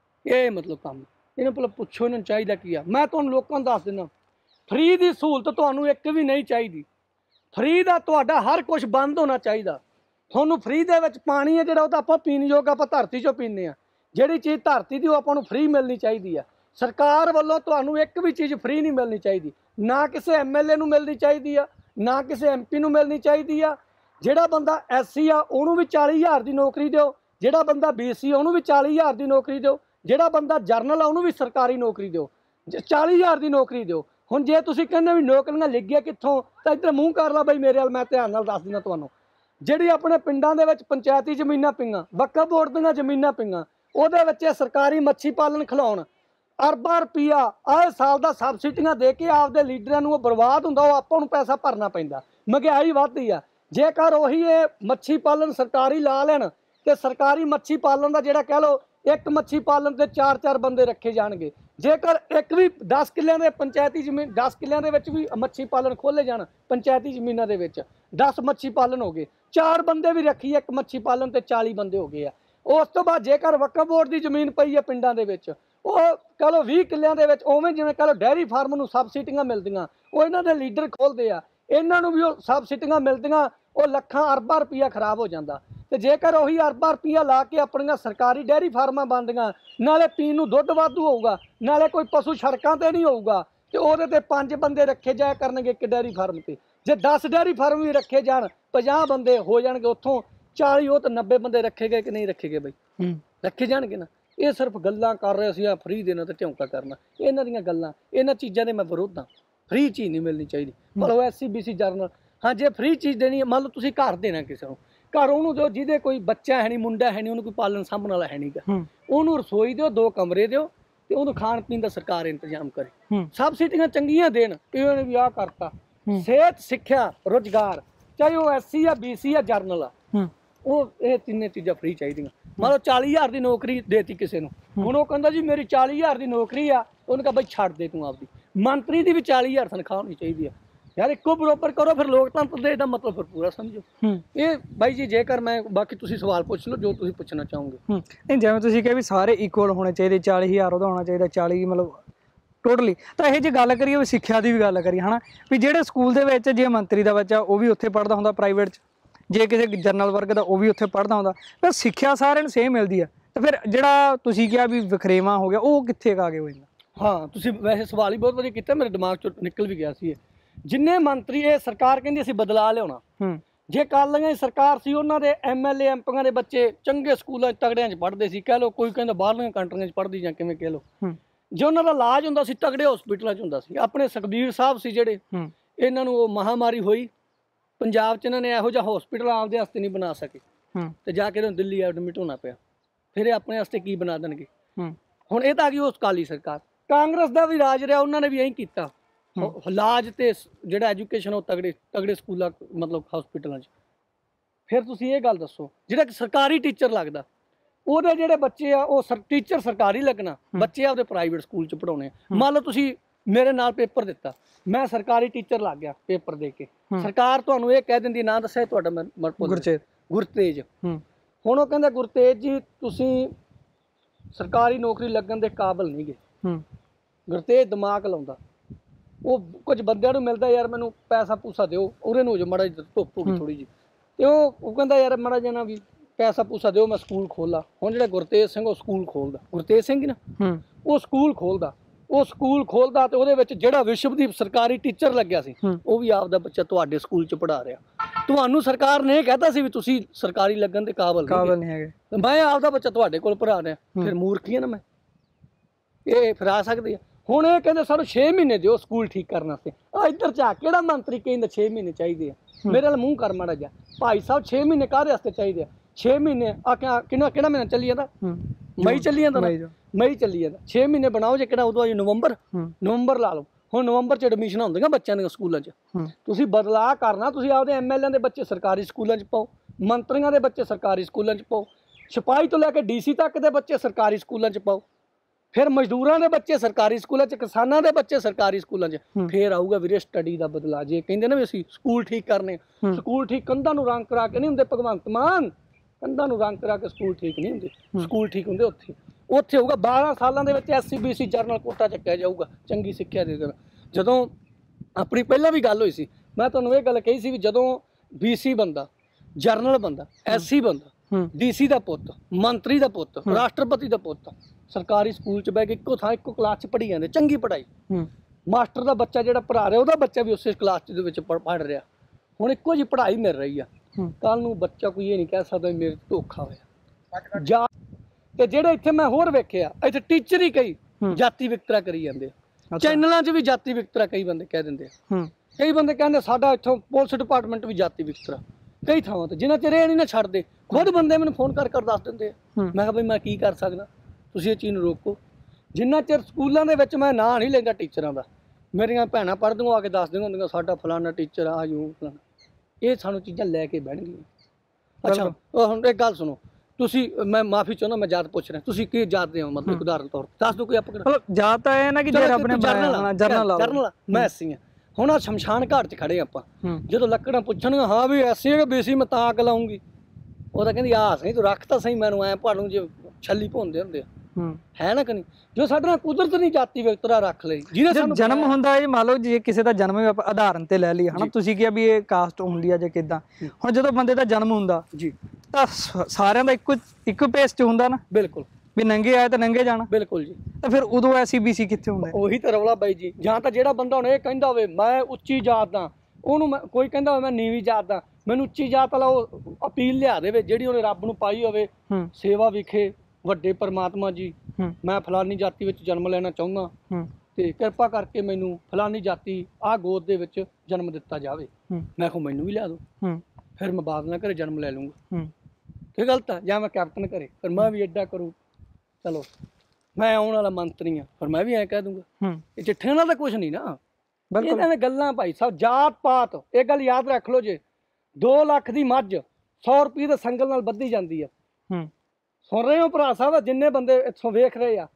ਇਹ ਮਤਲਬ ਕੰਮ ਇਹਨਾਂ ਕੋਲ ਪੁੱਛੋ ਇਹਨਾਂ ਨੂੰ ਚਾਹੀਦਾ ਕੀ ਆ ਮੈਂ ਤੁਹਾਨੂੰ ਲੋਕਾਂ ਨੂੰ ਦੱਸ ਦਿੰਦਾ ਫ੍ਰੀ ਦੀ ਸਹੂਲਤ ਤੁਹਾਨੂੰ ਇੱਕ ਵੀ ਨਹੀਂ ਚਾਹੀਦੀ ਫ੍ਰੀ ਦਾ ਤੁਹਾਡਾ ਹਰ ਕੁਝ ਬੰਦ ਹੋਣਾ ਚਾਹੀਦਾ ਤੁਹਾਨੂੰ ਫ੍ਰੀ ਦੇ ਵਿੱਚ ਪਾਣੀ ਹੈ ਜਿਹੜਾ ਉਹ ਤਾਂ ਆਪਾਂ ਪੀਣ ਯੋਗ ਆਪਾਂ ਧਰਤੀ 'ਚੋਂ ਪੀਂਦੇ ਆ ਜਿਹੜੀ ਚੀਜ਼ ਧਰਤੀ ਦੀ ਉਹ ਆਪਾਂ ਨੂੰ ਫ੍ਰੀ ਮਿਲਣੀ ਚਾਹੀਦੀ ਆ ਸਰਕਾਰ ਵੱਲੋਂ ਤੁਹਾਨੂੰ ਇੱਕ ਵੀ ਚੀਜ਼ ਫ੍ਰੀ ਨਹੀਂ ਮਿਲਣੀ ਚਾਹੀਦੀ ਨਾ ਕਿਸੇ ਐਮਐਲਏ ਨੂੰ ਮਿਲਣੀ ਚਾਹੀਦੀ ਆ ਨਾ ਕਿਸੇ ਐਮਪੀ ਨੂੰ ਮਿਲਣੀ ਚਾਹੀਦੀ ਆ ਜਿਹੜਾ ਬੰਦਾ ਐਸਸੀ ਆ ਉਹਨੂੰ ਵੀ 40000 ਦੀ ਨੌਕਰੀ ਦਿਓ ਜਿਹੜਾ ਬੰਦਾ ਬੀਸੀ ਉਹਨੂੰ ਵੀ 40000 ਦੀ ਨੌਕਰੀ ਦਿਓ ਜਿਹੜਾ ਬੰਦਾ ਜਰਨਲ ਆ ਉਹਨੂੰ ਵੀ ਸਰਕਾਰੀ ਨੌਕਰੀ ਦਿਓ 40000 ਦੀ ਨੌਕਰੀ ਦਿਓ ਹੁਣ ਜੇ ਤੁਸੀਂ ਕਹਿੰਦੇ ਵੀ ਨੌਕਰੀਆਂ ਲਿਖੀਆਂ ਕਿੱਥੋਂ ਤਾਂ ਇੱਧਰ ਮੂੰਹ ਕਰ ਲਾ ਬਈ ਮੇਰੇ ਵੱਲ ਮੈਂ ਧਿਆਨ ਨਾਲ ਦੱਸ ਦਿੰਦਾ ਤੁਹਾਨੂੰ ਜਿਹੜੀ ਆਪਣੇ ਪਿੰਡਾਂ ਦੇ ਵਿੱਚ ਪੰਚਾਇਤੀ ਜ਼ਮੀਨਾਂ ਪਈਆਂ ਵਕਫ ਬੋਰਡ ਦੀਆਂ ਜ਼ਮੀਨਾਂ ਪਈਆਂ ਉਹਦੇ ਵਿੱਚ ਸਰਕਾਰੀ ਮੱਛੀ ਪਾਲਣ ਖਿਲਾਉਣ ਅਰਬਾਂ ਰੁਪਈਆ ਆਏ ਸਾਲ ਦਾ ਸਬਸਿਡੀਆਂ ਦੇ ਕੇ ਆਪਦੇ ਲੀਡਰਾਂ ਨੂੰ ਉਹ ਬਰਬਾਦ ਹੁੰਦਾ ਉਹ ਆਪਾਂ ਨੂੰ ਪੈਸਾ ਭਰਨਾ ਪੈਂਦਾ ਮਹਿੰਗਾਈ ਵੱਧਦੀ ਆ ਜੇਕਰ ਉਹੀ ਇਹ ਮੱਛੀ ਪਾਲਣ ਸਰਕਾਰੀ ਲਾ ਲੈਣ ਤੇ ਸਰਕਾਰੀ ਮੱਛੀ ਪਾਲਣ ਦਾ ਜਿਹੜਾ ਕਹਿ ਲਓ ਇੱਕ ਮੱਛੀ ਪਾਲਣ ਤੇ 4-4 ਬੰਦੇ ਰੱਖੇ ਜਾਣਗੇ ਜੇਕਰ ਇੱਕ ਵੀ 10 ਕਿੱਲਿਆਂ ਦੇ ਪੰਚਾਇਤੀ ਜ਼ਮੀਨ 10 ਕਿੱਲਿਆਂ ਦੇ ਵਿੱਚ ਵੀ ਮੱਛੀ ਪਾਲਣ ਖੋਲੇ ਜਾਣ ਪੰਚਾਇਤੀ ਜ਼ਮੀਨਾਂ ਦੇ ਵਿੱਚ 10 ਮੱਛੀ ਪਾਲਣ ਹੋ ਗਏ 4 ਬੰਦੇ ਵੀ ਰੱਖੀ ਇੱਕ ਮੱਛੀ ਪਾਲਣ ਤੇ 40 ਬੰਦੇ ਹੋ ਗਏ ਆ ਉਸ ਤੋਂ ਬਾਅਦ ਜੇਕਰ ਵਕਫ ਬੋਰਡ ਦੀ ਜ਼ਮੀਨ ਪਈ ਹੈ ਪਿੰਡਾਂ ਦੇ ਵਿੱਚ ਉਹ ਕਹ ਲਓ 20 ਕਿੱਲਿਆਂ ਦੇ ਵਿੱਚ ਉਵੇਂ ਜਿਵੇਂ ਕਹ ਲਓ ਡੈਰੀ ਫਾਰਮ ਨੂੰ ਸਬਸਿਡੀਆਂ ਮਿਲਦੀਆਂ ਉਹ ਇਹਨਾਂ ਦੇ ਲੀਡਰ ਖੋਲਦੇ ਆ ਇਹਨਾਂ ਨੂੰ ਵੀ ਉਹ ਸਬਸਿਡੀਆਂ ਮਿਲਦੀਆਂ ਉਹ ਲੱਖਾਂ ਅਰਬਾਂ ਰੁਪਈਆ ਖਰਾਬ ਹੋ ਜਾਂਦਾ ਤੇ ਜੇਕਰ ਉਹੀ ਅਰਬਾਂ ਰੁਪਈਆ ਲਾ ਕੇ ਆਪਣੀਆਂ ਸਰਕਾਰੀ ਡੈਰੀ ਫਾਰਮਾਂ ਬਣਦੀਆਂ ਨਾਲੇ ਪੀਣ ਨੂੰ ਦੁੱਧ ਵਾਧੂ ਹੋਊਗਾ ਨਾਲੇ ਕੋਈ ਪਸ਼ੂ ਸੜਕਾਂ ਤੇ ਨਹੀਂ ਹੋਊਗਾ ਤੇ ਉਹਦੇ ਤੇ 5 ਬੰਦੇ ਰੱਖੇ ਜਾਇਆ ਕਰਨਗੇ ਇੱਕ ਡੈਰੀ ਫਾਰਮ ਤੇ ਜੇ 10 ਡੈਰੀ ਫਾਰਮ ਵੀ ਰੱਖੇ ਜਾਣ 50 ਬੰਦੇ ਹੋ ਜਾਣਗੇ ਉੱਥੋਂ 40 ਉਹ ਤਾਂ 90 ਬੰਦੇ ਰੱਖੇ ਗਏ ਕਿ ਨਹੀਂ ਰੱਖੇ ਗਏ ਬਈ ਰੱਖੇ ਜਾਣਗੇ ਨਾ ਇਹ ਸਿਰਫ ਗੱਲਾਂ ਕਰ ਰਹੇ ਸੀ ਆ ਫ੍ਰੀ ਦੇਣਾ ਤੇ ਝੌਂਕਾ ਕਰਨਾ ਇਹਨਾਂ ਦੀਆਂ ਗੱਲਾਂ ਇਹਨਾਂ ਚੀਜ਼ਾਂ ਦੇ ਮੈਂ ਵਿਰੋਧ ਹਾਂ ਫ੍ਰੀ ਚੀਜ਼ ਨਹੀਂ ਮਿਲਣੀ ਚਾਹੀਦੀ ਪਰ ਉਹ SCBC ਜਰਨਲ ਹਾਂ ਜੇ ਫ੍ਰੀ ਚੀਜ਼ ਦੇਣੀ ਹੈ ਮੰਨ ਲਓ ਤੁਸੀਂ ਘਰ ਦੇਣਾ ਕਿਸੇ ਨੂੰ ਘਰ ਉਹਨੂੰ ਦਿਓ ਜਿਹਦੇ ਕੋਈ ਬੱਚਾ ਹੈ ਨਹੀਂ ਮੁੰਡਾ ਹੈ ਨਹੀਂ ਉਹਨੂੰ ਕੋਈ ਪਾਲਣ ਸਾਂਭਣ ਵਾਲਾ ਹੈ ਨਹੀਂਗਾ ਉਹਨੂੰ ਰਸੋਈ ਦਿਓ 2 ਕਮਰੇ ਦਿਓ ਤੇ ਉਹਨੂੰ ਖਾਣ ਪੀਣ ਦਾ ਸਰਕਾਰ ਇੰਤਜ਼ਾਮ ਕਰੇ ਸਬਸਿਡੀਆਂ ਚੰਗੀਆਂ ਦੇਣ ਕਿ ਉਹਨੇ ਵੀ ਆਹ ਕਰਤਾ ਸਿਹਤ ਸਿੱਖਿਆ ਰੁਜ਼ਗਾਰ ਚਾਹੇ ਉਹ SC ਆ BC ਆ ਜਰਨਲ ਆ ਉਹ ਇਹ ਤਿੰਨੇ ਚੀਜ਼ਾਂ ਫ੍ਰੀ ਚਾਹੀਦੀਆਂ ਮੰਨ ਲਓ 40000 ਦੀ ਨੌਕਰੀ ਦੇਤੀ ਕਿਸੇ ਨੂੰ ਹੁਣ ਉਹ ਕਹਿੰਦਾ ਜੀ ਮੇਰੀ 40000 ਦੀ ਨੌਕਰੀ ਆ ਉਹਨੇ ਕਹਾ ਬਈ ਛੱਡ ਦੇ ਤੂੰ ਆਪਦੀ ਮੰਤਰੀ ਦੀ ਵੀ 40000 ਤਨਖਾਹ ਹੋਣੀ ਚਾਹੀਦੀ ਆ ਯਾਰ ਇੱਕੋ ਬਰੋਬਰ ਕਰੋ ਫਿਰ ਲੋਕਤੰਤਰ ਦੇ ਇਹਦਾ ਮਤਲਬ ਫਿਰ ਪੂਰਾ ਸਮਝੋ ਇਹ ਬਾਈ ਜੀ ਜੇਕਰ ਮੈਂ ਬਾਕੀ ਤੁਸੀਂ ਸਵਾਲ ਪੁੱਛ ਲਓ ਜੋ ਤੁਸੀਂ ਪੁੱਛਣਾ ਚਾਹੋਗੇ ਨਹੀਂ ਜਿਵੇਂ ਤੁਸੀਂ ਕਿਹਾ ਵੀ ਸਾਰੇ ਇਕੁਅਲ ਹੋਣੇ ਚਾਹੀਦੇ 40000 ਉਹਦਾ ਹੋਣਾ ਚਾਹੀਦਾ 40 ਮਤਲਬ ਟੋਟਲੀ ਤਾਂ ਇਹ ਜੇ ਗੱਲ ਕਰੀਏ ਵੀ ਸਿੱਖਿਆ ਦੀ ਵੀ ਗੱਲ ਕਰੀਏ ਹਨਾ ਵੀ ਜਿਹੜੇ ਸਕੂਲ ਦੇ ਵਿੱਚ ਜੇ ਮੰਤਰੀ ਦਾ ਬੱਚਾ ਉਹ ਵੀ ਉੱਥੇ ਪੜ੍ਹਦਾ ਹੁੰਦਾ ਪ੍ਰਾਈਵੇਟ 'ਚ ਜੇ ਕਿਸੇ ਜਨਰਲ ਵਰਗ ਦਾ ਉਹ ਵੀ ਉੱਥੇ ਪੜ੍ਹਦਾ ਹੁੰਦਾ ਪਰ ਸਿੱਖਿਆ ਸਾਰਿਆਂ ਨੂੰ ਸੇਮ ਮਿਲਦੀ ਆ ਤਾਂ ਫਿਰ ਜਿਹੜਾ ਤੁਸੀਂ ਕਿਹਾ ਵੀ ਵਖਰੇਵਾਂ ਹੋ ਗਿਆ ਉਹ ਕਿੱਥੇ ਆ ਗਏ ਹੋ ਜਾਂਦਾ ਹਾਂ ਤੁਸੀਂ ਵੈਸੇ ਸਵਾਲ ਹੀ ਬਹੁਤ ਵਧੀਆ ਕੀਤਾ ਮੇਰੇ ਦਿਮਾਗ 'ਚੋਂ ਨਿਕਲ ਵੀ ਗਿਆ ਸੀ ਜਿੰਨੇ ਮੰਤਰੀ ਇਹ ਸਰਕਾਰ ਕਹਿੰਦੀ ਅਸੀਂ ਬਦਲਾ ਲਿਆਉਣਾ ਜੇ ਕਾਲੀਆਂ ਸਰਕਾਰ ਸੀ ਉਹਨਾਂ ਦੇ MLA MPਆਂ ਦੇ ਬੱਚੇ ਚੰਗੇ ਸਕੂਲਾਂ 'ਚ ਤਗੜਿਆਂ 'ਚ ਪੜ੍ਹਦੇ ਸੀ ਕਹਿ ਲਓ ਕੋਈ ਕਹਿੰਦਾ ਬਾਹਰਲੀਆਂ ਕੰਟਰੀਆਂ 'ਚ ਪੜ੍ਹਦੀ ਜਾਂ ਕਿਵੇਂ ਕਹਿ ਲਓ ਜੇ ਉਹਨਾਂ ਦਾ ਇਲਾਜ ਹੁੰਦਾ ਸੀ ਤਗੜੇ ਹਸਪੀਟਲਾਂ 'ਚ ਹੁੰਦਾ ਸੀ ਆਪਣੇ ਸੁਖਬੀਰ ਸਾਹਿਬ ਸੀ ਜਿਹੜੇ ਇਹਨਾਂ ਨੂੰ ਉਹ ਮਹਾਮਾਰੀ ਹੋਈ ਪੰਜਾਬ 'ਚ ਇਹਨਾਂ ਨੇ ਇਹੋ ਜਿਹਾ ਹਸਪੀਟਲ ਆਪਦੇ ਵਾਸਤੇ ਨਹੀਂ ਬਣਾ ਸਕੇ ਤੇ ਜਾ ਕੇ ਇਹਨਾਂ ਨੂੰ ਦਿੱਲੀ ਐਡਮਿਟ ਹੋਣਾ ਪਿਆ ਫਿਰ ਇਹ ਆਪਣੇ ਵਾਸਤੇ ਕੀ ਬਣਾ ਦੇਣਗੇ ਹੁਣ ਇਹ ਤਾਂ ਆ ਗਈ ਉਸ ਕਾਲੀ ਸਰਕਾਰ ਕਾਂਗਰਸ ਦਾ ਵੀ ਰਾਜ ਰਿਹਾ ਉਹਨਾਂ ਨੇ ਵੀ ਇਹੀ ਕੀਤਾ ਇਲਾਜ ਤੇ ਜਿਹੜਾ ਐਜੂਕੇਸ਼ਨ ਉਹ ਤਗੜੇ ਸਕੂਲਾਂ ਮਤਲਬ ਹਸਪੀਟਲਾਂ 'ਚ ਫਿਰ ਤੁਸੀਂ ਇਹ ਗੱਲ ਦੱਸੋ ਜਿਹੜਾ ਸਰਕਾਰੀ ਟੀਚਰ ਲੱਗਦਾ ਉਹਦੇ ਜਿਹੜੇ ਬੱਚੇ ਆ ਉਹ ਟੀਚਰ ਸਰਕਾਰੀ ਲੱਗਣਾ ਬੱਚੇ ਆਪਦੇ ਪ੍ਰਾਈਵੇਟ ਸਕੂਲ 'ਚ ਪੜਾਉਣੇ ਮੰਨ ਲਓ ਤੁਸੀਂ ਮੇਰੇ ਨਾਲ ਪੇਪਰ ਦਿੱਤਾ ਮੈਂ ਸਰਕਾਰੀ ਟੀਚਰ ਲੱਗ ਗਿਆ ਪੇਪਰ ਦੇ ਕੇ ਸਰਕਾਰ ਤੁਹਾਨੂੰ ਇਹ ਕਹਿ ਦਿੰਦੀ ਨਾਂ ਦੱਸਿਆ ਤੁਹਾਡਾ ਗੁਰਤੇਜ ਹੁਣ ਉਹ ਕਹਿੰਦਾ ਗੁਰਤੇਜ ਜੀ ਤੁਸੀਂ ਸਰਕਾਰੀ ਨੌਕਰੀ ਲੱਗਣ ਦੇ ਕਾਬਿਲ ਨਹੀਂ ਗਏ ਗੁਰਤੇਜ ਦਿਮਾਗ ਲਾਉਂਦਾ ਉਹ ਕੁਝ ਬੰਦਿਆਂ ਨੂੰ ਮਿਲਦਾ ਯਾਰ ਮੈਨੂੰ ਪੈਸਾ ਪੂਸਾ ਦਿਓ ਉਹਦੇ ਨੂੰ ਹੋ ਜਾ ਮਾੜਾ ਜਿਹੀ ਧੁੱਪ ਹੋ ਗਈ ਥੋੜੀ ਜਿਹੀ ਤੇ ਉਹ ਕਹਿੰਦਾ ਯਾਰ ਮਾੜਾ ਜਿਹਾ ਨਾ ਵੀ ਪੈਸਾ ਪੂਸਾ ਦਿਓ ਮੈਂ ਸਕੂਲ ਖੋਲਾਂ ਹੁਣ ਜਿਹੜਾ ਗੁਰਤੇਜ ਸਿੰਘ ਉਹ ਸਕੂਲ ਖੋਲਦਾ ਗੁਰਤੇਜ ਸਿੰਘ ਨਾ ਉਹ ਸਕੂਲ ਖੋਲਦਾ ਤੇ ਉਹਦੇ ਵਿੱਚ ਜਿਹੜਾ ਵਿਸ਼ਵਦੀਪ ਸਰਕਾਰੀ ਟੀਚਰ ਲੱਗਿਆ ਸੀ ਉਹ ਵੀ ਆਪਦਾ ਬੱਚਾ ਤੁਹਾਡੇ ਸਕੂਲ 'ਚ ਪੜ੍ਹਾ ਰਿਹਾ ਤੁਹਾਨੂੰ ਸਰਕਾਰ ਨੇ ਕਹਿਤਾ ਸੀ ਵੀ ਤੁਸੀਂ ਸਰਕਾਰੀ ਲੱਗਣ ਦੇ ਕਾਬਿਲ ਨਹੀਂ ਹੈਗੇ ਮੈਂ ਆਪਦਾ ਬੱਚਾ ਤੁਹਾਡੇ ਕੋਲ ਪੜ੍ਹਾ ਰਿਹਾ ਫਿਰ ਮੂਰਖੀ ਆ ਨਾ ਮੈਂ ਇਹ ਫਿਰ ਆ ਸਕਦੀ ਆ ਹੁਣ ਇਹ ਕਹਿੰਦੇ ਸਾਨੂੰ 6 ਮਹੀਨੇ ਦਿਓ ਸਕੂਲ ਠੀਕ ਕਰਨ ਵਾਸਤੇ। ਆ ਇੱਧਰ ਜਾ ਕਿਹੜਾ ਮੰਤਰੀ ਕਹਿੰਦਾ 6 ਮਹੀਨੇ ਚਾਹੀਦੇ ਆ? ਮੇਰੇ ਨਾਲ ਮੂੰਹ ਕਰ ਮਾੜਾ ਜਾ ਭਾਈ ਸਾਹਿਬ 6 ਮਹੀਨੇ ਕਾਹਦੇ ਵਾਸਤੇ ਚਾਹੀਦੇ ਆ? 6 ਮਹੀਨੇ ਆ ਕਿਹੜਾ ਮਹੀਨਾ ਚੱਲੀ ਜਾਂਦਾ? ਮਈ ਚੱਲੀ ਜਾਂਦਾ ਨਾ, ਮਈ ਚੱਲੀ ਜਾਂਦਾ। 6 ਮਹੀਨੇ ਬਣਾਓ ਜੇ ਕਿਹੜਾ ਉਦੋਂ ਨਵੰਬਰ ਲਾ ਲਓ। ਹੁਣ ਨਵੰਬਰ 'ਚ ਐਡਮਿਸ਼ਨ ਹੁੰਦੀਆਂ ਬੱਚਿਆਂ ਦੀਆਂ ਸਕੂਲਾਂ 'ਚ। ਤੁਸੀਂ ਬਦਲਾਅ ਕਰਨਾ, ਤੁਸੀਂ ਆਪਦੇ MLA ਦੇ ਬੱਚੇ ਸਰਕਾਰੀ ਸਕੂਲਾਂ 'ਚ ਪਾਓ, ਮੰਤਰੀਆਂ ਦੇ ਬੱਚੇ ਸਰਕਾਰੀ ਸਕੂਲਾਂ 'ਚ ਪਾਓ, ਸਿਪਾਹੀ ਤੋਂ ਲੈ ਕੇ DC ਤੱਕ ਦੇ ਬੱਚੇ ਸਰਕਾਰੀ ਸਕੂਲਾਂ 'ਚ ਪਾਓ, ਫਿਰ ਮਜ਼ਦੂਰਾਂ ਦੇ ਬੱਚੇ ਸਰਕਾਰੀ ਸਕੂਲਾਂ 'ਚ, ਕਿਸਾਨਾਂ ਦੇ ਬੱਚੇ ਸਰਕਾਰੀ ਸਕੂਲਾਂ 'ਚ। ਫਿਰ ਆਊਗਾ ਵੀਰੇ ਸਟੱਡੀ ਦਾ ਬਦਲਾ। ਜੇ ਕਹਿੰਦੇ ਨਾ ਵੀ ਅਸੀਂ ਸਕੂਲ ਠੀਕ ਕਰਨੇ, ਸਕੂਲ ਠੀਕ ਕੰਧਾਂ ਨੂੰ ਰੰਗ ਕਰਾ ਕੇ ਨਹੀਂ ਹੁੰਦੇ ਭਗਵੰਤ ਮਾਨ, ਕੰਧਾਂ ਨੂੰ ਰੰਗ ਕਰਾ ਕੇ ਸਕੂਲ ਠੀਕ ਨਹੀਂ ਹੁੰਦੇ। ਸਕੂਲ ਠੀਕ ਹੁੰਦੇ ਉੱਥੇ ਹੋਊਗਾ। 12 ਸਾਲਾਂ ਦੇ ਵਿੱਚ SC BC ਜਰਨਲ ਕੋਟਾ ਚੱਕਿਆ ਜਾਊਗਾ ਚੰਗੀ ਸਿੱਖਿਆ ਦੇ ਦੇਣਾ। ਜਦੋਂ ਆਪਣੀ ਪਹਿਲਾਂ ਵੀ ਗੱਲ ਹੋਈ ਸੀ, ਮੈਂ ਤੁਹਾਨੂੰ ਇਹ ਗੱਲ ਕਹੀ ਸੀ ਵੀ ਜਦੋਂ BC ਬੰਦਾ, ਜਰਨਲ ਬੰਦਾ, SC ਬੰਦਾ, DC ਦਾ ਪੁੱਤ, ਮੰਤਰੀ ਦਾ ਪੁੱਤ, ਰਾਸ਼ਟਰਪਤੀ ਦਾ ਪੁੱਤ ਸਰਕਾਰੀ ਸਕੂਲ 'ਚ ਬਹਿ ਕੇ ਇੱਕੋ ਥਾਂ ਇੱਕੋ ਕਲਾਸ 'ਚ ਪੜ੍ਹੀ ਜਾਂਦੇ, ਚੰਗੀ ਪੜ੍ਹਾਈ। ਮਾਸਟਰ ਦਾ ਬੱਚਾ ਜਿਹੜਾ ਪੜ੍ਹਾ ਰਿਹਾ ਉਹਦਾ ਬੱਚਾ ਵੀ ਉਸੇ ਕਲਾਸ ਦੇ ਵਿੱਚ ਪੜ੍ਹ ਰਿਹਾ। ਹੁਣ ਇੱਕੋ ਜਿਹੀ ਪੜ੍ਹਾਈ ਮਿਲ ਰਹੀ ਆ। ਕੱਲ ਨੂੰ ਬੱਚਾ ਕੋਈ ਇਹ ਨਹੀਂ ਕਹਿ ਸਕਦਾ ਮੇਰੇ ਧੋਖਾ ਹੋਇਆ ਜਾਂ। ਤੇ ਜਿਹੜੇ ਇੱਥੇ ਮੈਂ ਹੋਰ ਵੇਖਿਆ, ਇੱਥੇ ਟੀਚਰ ਹੀ ਕਈ ਜਾਤੀ ਵਿਤਕਰਾ ਕਰੀ ਜਾਂਦੇ ਆ। ਚੈਨਲਾਂ 'ਚ ਵੀ ਜਾਤੀ ਵਿਤਕਰਾ ਕਈ ਬੰਦੇ ਕਹਿ ਦਿੰਦੇ ਆ। ਕਈ ਬੰਦੇ ਕਹਿੰਦੇ ਸਾਡਾ ਇੱਥੋਂ ਪੁਲਿਸ ਡਿਪਾਰਟਮੈਂਟ ਵੀ ਜਾਤੀ ਵਿਤਕਰਾ ਕਈ ਥਾਵਾਂ ਤੇ, ਜਿਨ੍ਹਾਂ ਚਿਰ ਇਹ ਨਹੀਂ ਨਾ ਛੱਡਦੇ। ਖੁਦ ਬੰਦੇ ਮੈਨੂੰ ਫੋਨ ਕਰ ਦੱਸ ਦਿੰਦੇ ਆ। ਮੈਂ ਕਿਹਾ ਬਈ ਮੈਂ ਕੀ ਕਰ ਸਕਦਾ, ਤੁਸੀਂ ਇਹ ਚੀਜ਼ ਨੂੰ ਰੋਕੋ। ਜਿੰਨਾ ਚਿਰ ਸਕੂਲਾਂ ਦੇ ਵਿੱਚ ਮੈਂ ਨਾਂ ਨਹੀਂ ਲੈਂਦਾ ਟੀਚਰਾਂ ਦਾ, ਮੇਰੀਆਂ ਭੈਣਾਂ ਪੜ੍ਹਦੀਆਂ ਆ ਕੇ ਦੱਸਦੀਆਂ ਹੁੰਦੀਆਂ ਸਾਡਾ ਫਲਾਨਾ ਟੀਚਰ ਆ ਯੂ ਫਲਾਨਾ। ਇਹ ਸਾਨੂੰ ਚੀਜ਼ਾਂ ਲੈ ਕੇ ਬਹਿਣਗੀਆਂ। ਅੱਛਾ ਹੁਣ ਇੱਕ ਗੱਲ ਸੁਣੋ, ਤੁਸੀਂ, ਮੈਂ ਮਾਫੀ ਚਾਹੁੰਦਾ ਮੈਂ ਜਾਤ ਪੁੱਛ ਰਿਹਾ, ਤੁਸੀਂ ਕੀ ਜਾਤ ਦੇ ਹੋ? ਮਤਲਬ ਉਦਾਹਰਨ ਤੌਰ ਦੱਸ ਦਿਓ ਕੋਈ ਆਪਣਾ ਜਾਤ ਤਾਂ ਇਹ ਨਾ ਕਿ ਜਿਹੜਾ ਆਪਣੇ ਜਰਨਲ। ਮੈਂ SC ਹਾਂ। ਹੁਣ ਆ ਸ਼ਮਸ਼ਾਨ ਘਾਟ 'ਚ ਖੜੇ ਆਪਾਂ, ਜਦੋਂ ਲੱਕੜਾਂ ਪੁੱਛਣਗੀਆਂ ਹਾਂ ਵੀ SC ਕਿ BC ਮੈਂ ਤਾਂ ਅੱਗ ਲਾਉਂਗੀ, ਉਹ ਤਾਂ ਕਹਿੰਦੀ ਆ ਸਹੀ ਤੂੰ ਰੱਖ ਤਾਂ ਸਹੀ ਮੈਨੂੰ, ਐਂ ਭਾਣੂ ਜੇ ਛੱਲੀ ਭੁੰਦੇ ਹੁੰਦੇ ਆ ਹੈ ਨਾ ਕਿ ਨਹੀਂ। ਜੋ ਸਾਡੇ ਨਾਲ ਕੁਦਰਤ ਨਹੀਂ ਜਾਤੀ ਵਿਤਕਰਾ ਰੱਖ ਲਈ, ਜਿਹਨੇ ਸਾਨੂੰ ਜਨਮ ਹੁੰਦਾ ਹੈ। ਮੰਨ ਲਓ ਜੇ ਕਿਸੇ ਦਾ ਜਨਮ ਵੀ ਆਪਾਂ ਉਦਾਹਰਨ ਤੇ ਲੈ ਲਈਏ ਹਨਾ, ਤੁਸੀਂ ਕਿਹਾ ਵੀ ਇਹ ਕਾਸਟ ਹੁੰਦੀ ਆ ਜਾਂ ਕਿੱਦਾਂ। ਹੁਣ ਜਦੋਂ ਬੰਦੇ ਦਾ ਜਨਮ ਹੁੰਦਾ ਜੀ ਤਾਂ ਸਾਰਿਆਂ ਦਾ ਇੱਕੋ ਪੇਸ 'ਚ ਹੁੰਦਾ ਨਾ। ਬਿਲਕੁਲ ਵੀ ਨੰਗੇ ਆਏ ਤਾਂ ਨੰਗੇ ਜਾਣਾ। ਬਿਲਕੁਲ ਜੀ। ਤਾਂ ਫਿਰ ਉਦੋਂ SC BC ਕਿੱਥੇ ਹੁੰਦਾ? ਉਹੀ ਤਾਂ ਰੌਲਾ ਬਾਈ ਜੀ। ਜਾਂ ਤਾਂ ਜਿਹੜਾ ਬੰਦਾ ਹੁਣ ਇਹ ਕਹਿੰਦਾ ਹੋਵੇ ਮੈਂ ਉੱਚੀ ਜਾਤ ਦਾ, ਉਹਨੂੰ ਕੋਈ ਕਹਿੰਦਾ ਹੋਵੇ ਮੈਂ ਨੀਵੀਂ ਜਾਤ ਦਾ, ਮੈਨੂੰ ਉੱਚੀ ਜਾਤ ਵਾਲਾ ਉਹ ਅਪੀਲ ਲਿਆ ਦੇਵੇ ਜਿਹੜੀ ਉਹਨੇ ਰੱਬ ਨੂੰ ਪਾਈ ਹੋਵੇ, ਸੇਵਾ ਵਿਖੇ ਵੱਡੇ ਪਰਮਾਤਮਾ ਜੀ ਮੈਂ ਫਲਾਨੀ ਜਾਤੀ ਵਿੱਚ ਜਨਮ ਲੈਣਾ ਚਾਹੁੰਦਾ ਤੇ ਕਿਰਪਾ ਕਰਕੇ ਮੈਨੂੰ ਫਲਾਨੀ ਜਾਤੀ ਆਹ ਗੋਦ ਦੇ ਵਿੱਚ ਜਨਮ ਦਿੱਤਾ ਜਾਵੇ। ਮੈਂ ਕਿਹਾ ਮੈਨੂੰ ਵੀ ਲਿਆ ਦਿਓ, ਫਿਰ ਮੈਂ ਬਾਦਲਾਂ ਘਰੇ ਜਨਮ ਲੈ ਲੂੰਗਾ। ਕੀ ਗਲਤ ਆ? ਜਾਂ ਮੈਂ ਕੈਪਟਨ ਘਰੇ, ਫਿਰ ਮੈਂ ਵੀ ਏਡਾ ਕਰੂ, ਚਲੋ ਮੈਂ ਆਉਣ ਵਾਲਾ ਮੰਤਰੀ ਆ, ਫਿਰ ਮੈਂ ਵੀ ਐਂ ਕਹਿ ਦੂੰਗਾ। ਇਹ ਚਿੱਠਿਆਂ ਨਾਲ ਤਾਂ ਕੁਛ ਨਹੀਂ ਨਾ। ਇਹਨਾਂ ਗੱਲਾਂ ਭਾਈ ਸਾਹਿਬ ਜਾਤ ਪਾਤ, ਇਹ ਗੱਲ ਯਾਦ ਰੱਖ ਲਓ ਜੇ 2 ਲੱਖ ਦੀ ਮੱਝ 100 ਰੁਪਏ ਦੇ ਸੰਗਲ ਨਾਲ ਬੱਧੀ ਜਾਂਦੀ ਆ। ਸੁਣ ਰਹੇ ਹੋ ਭਰਾ ਸਾਹਿਬ, ਜਿੰਨੇ ਬੰਦੇ ਇੱਥੋਂ ਵੇਖ ਰਹੇ ਆ,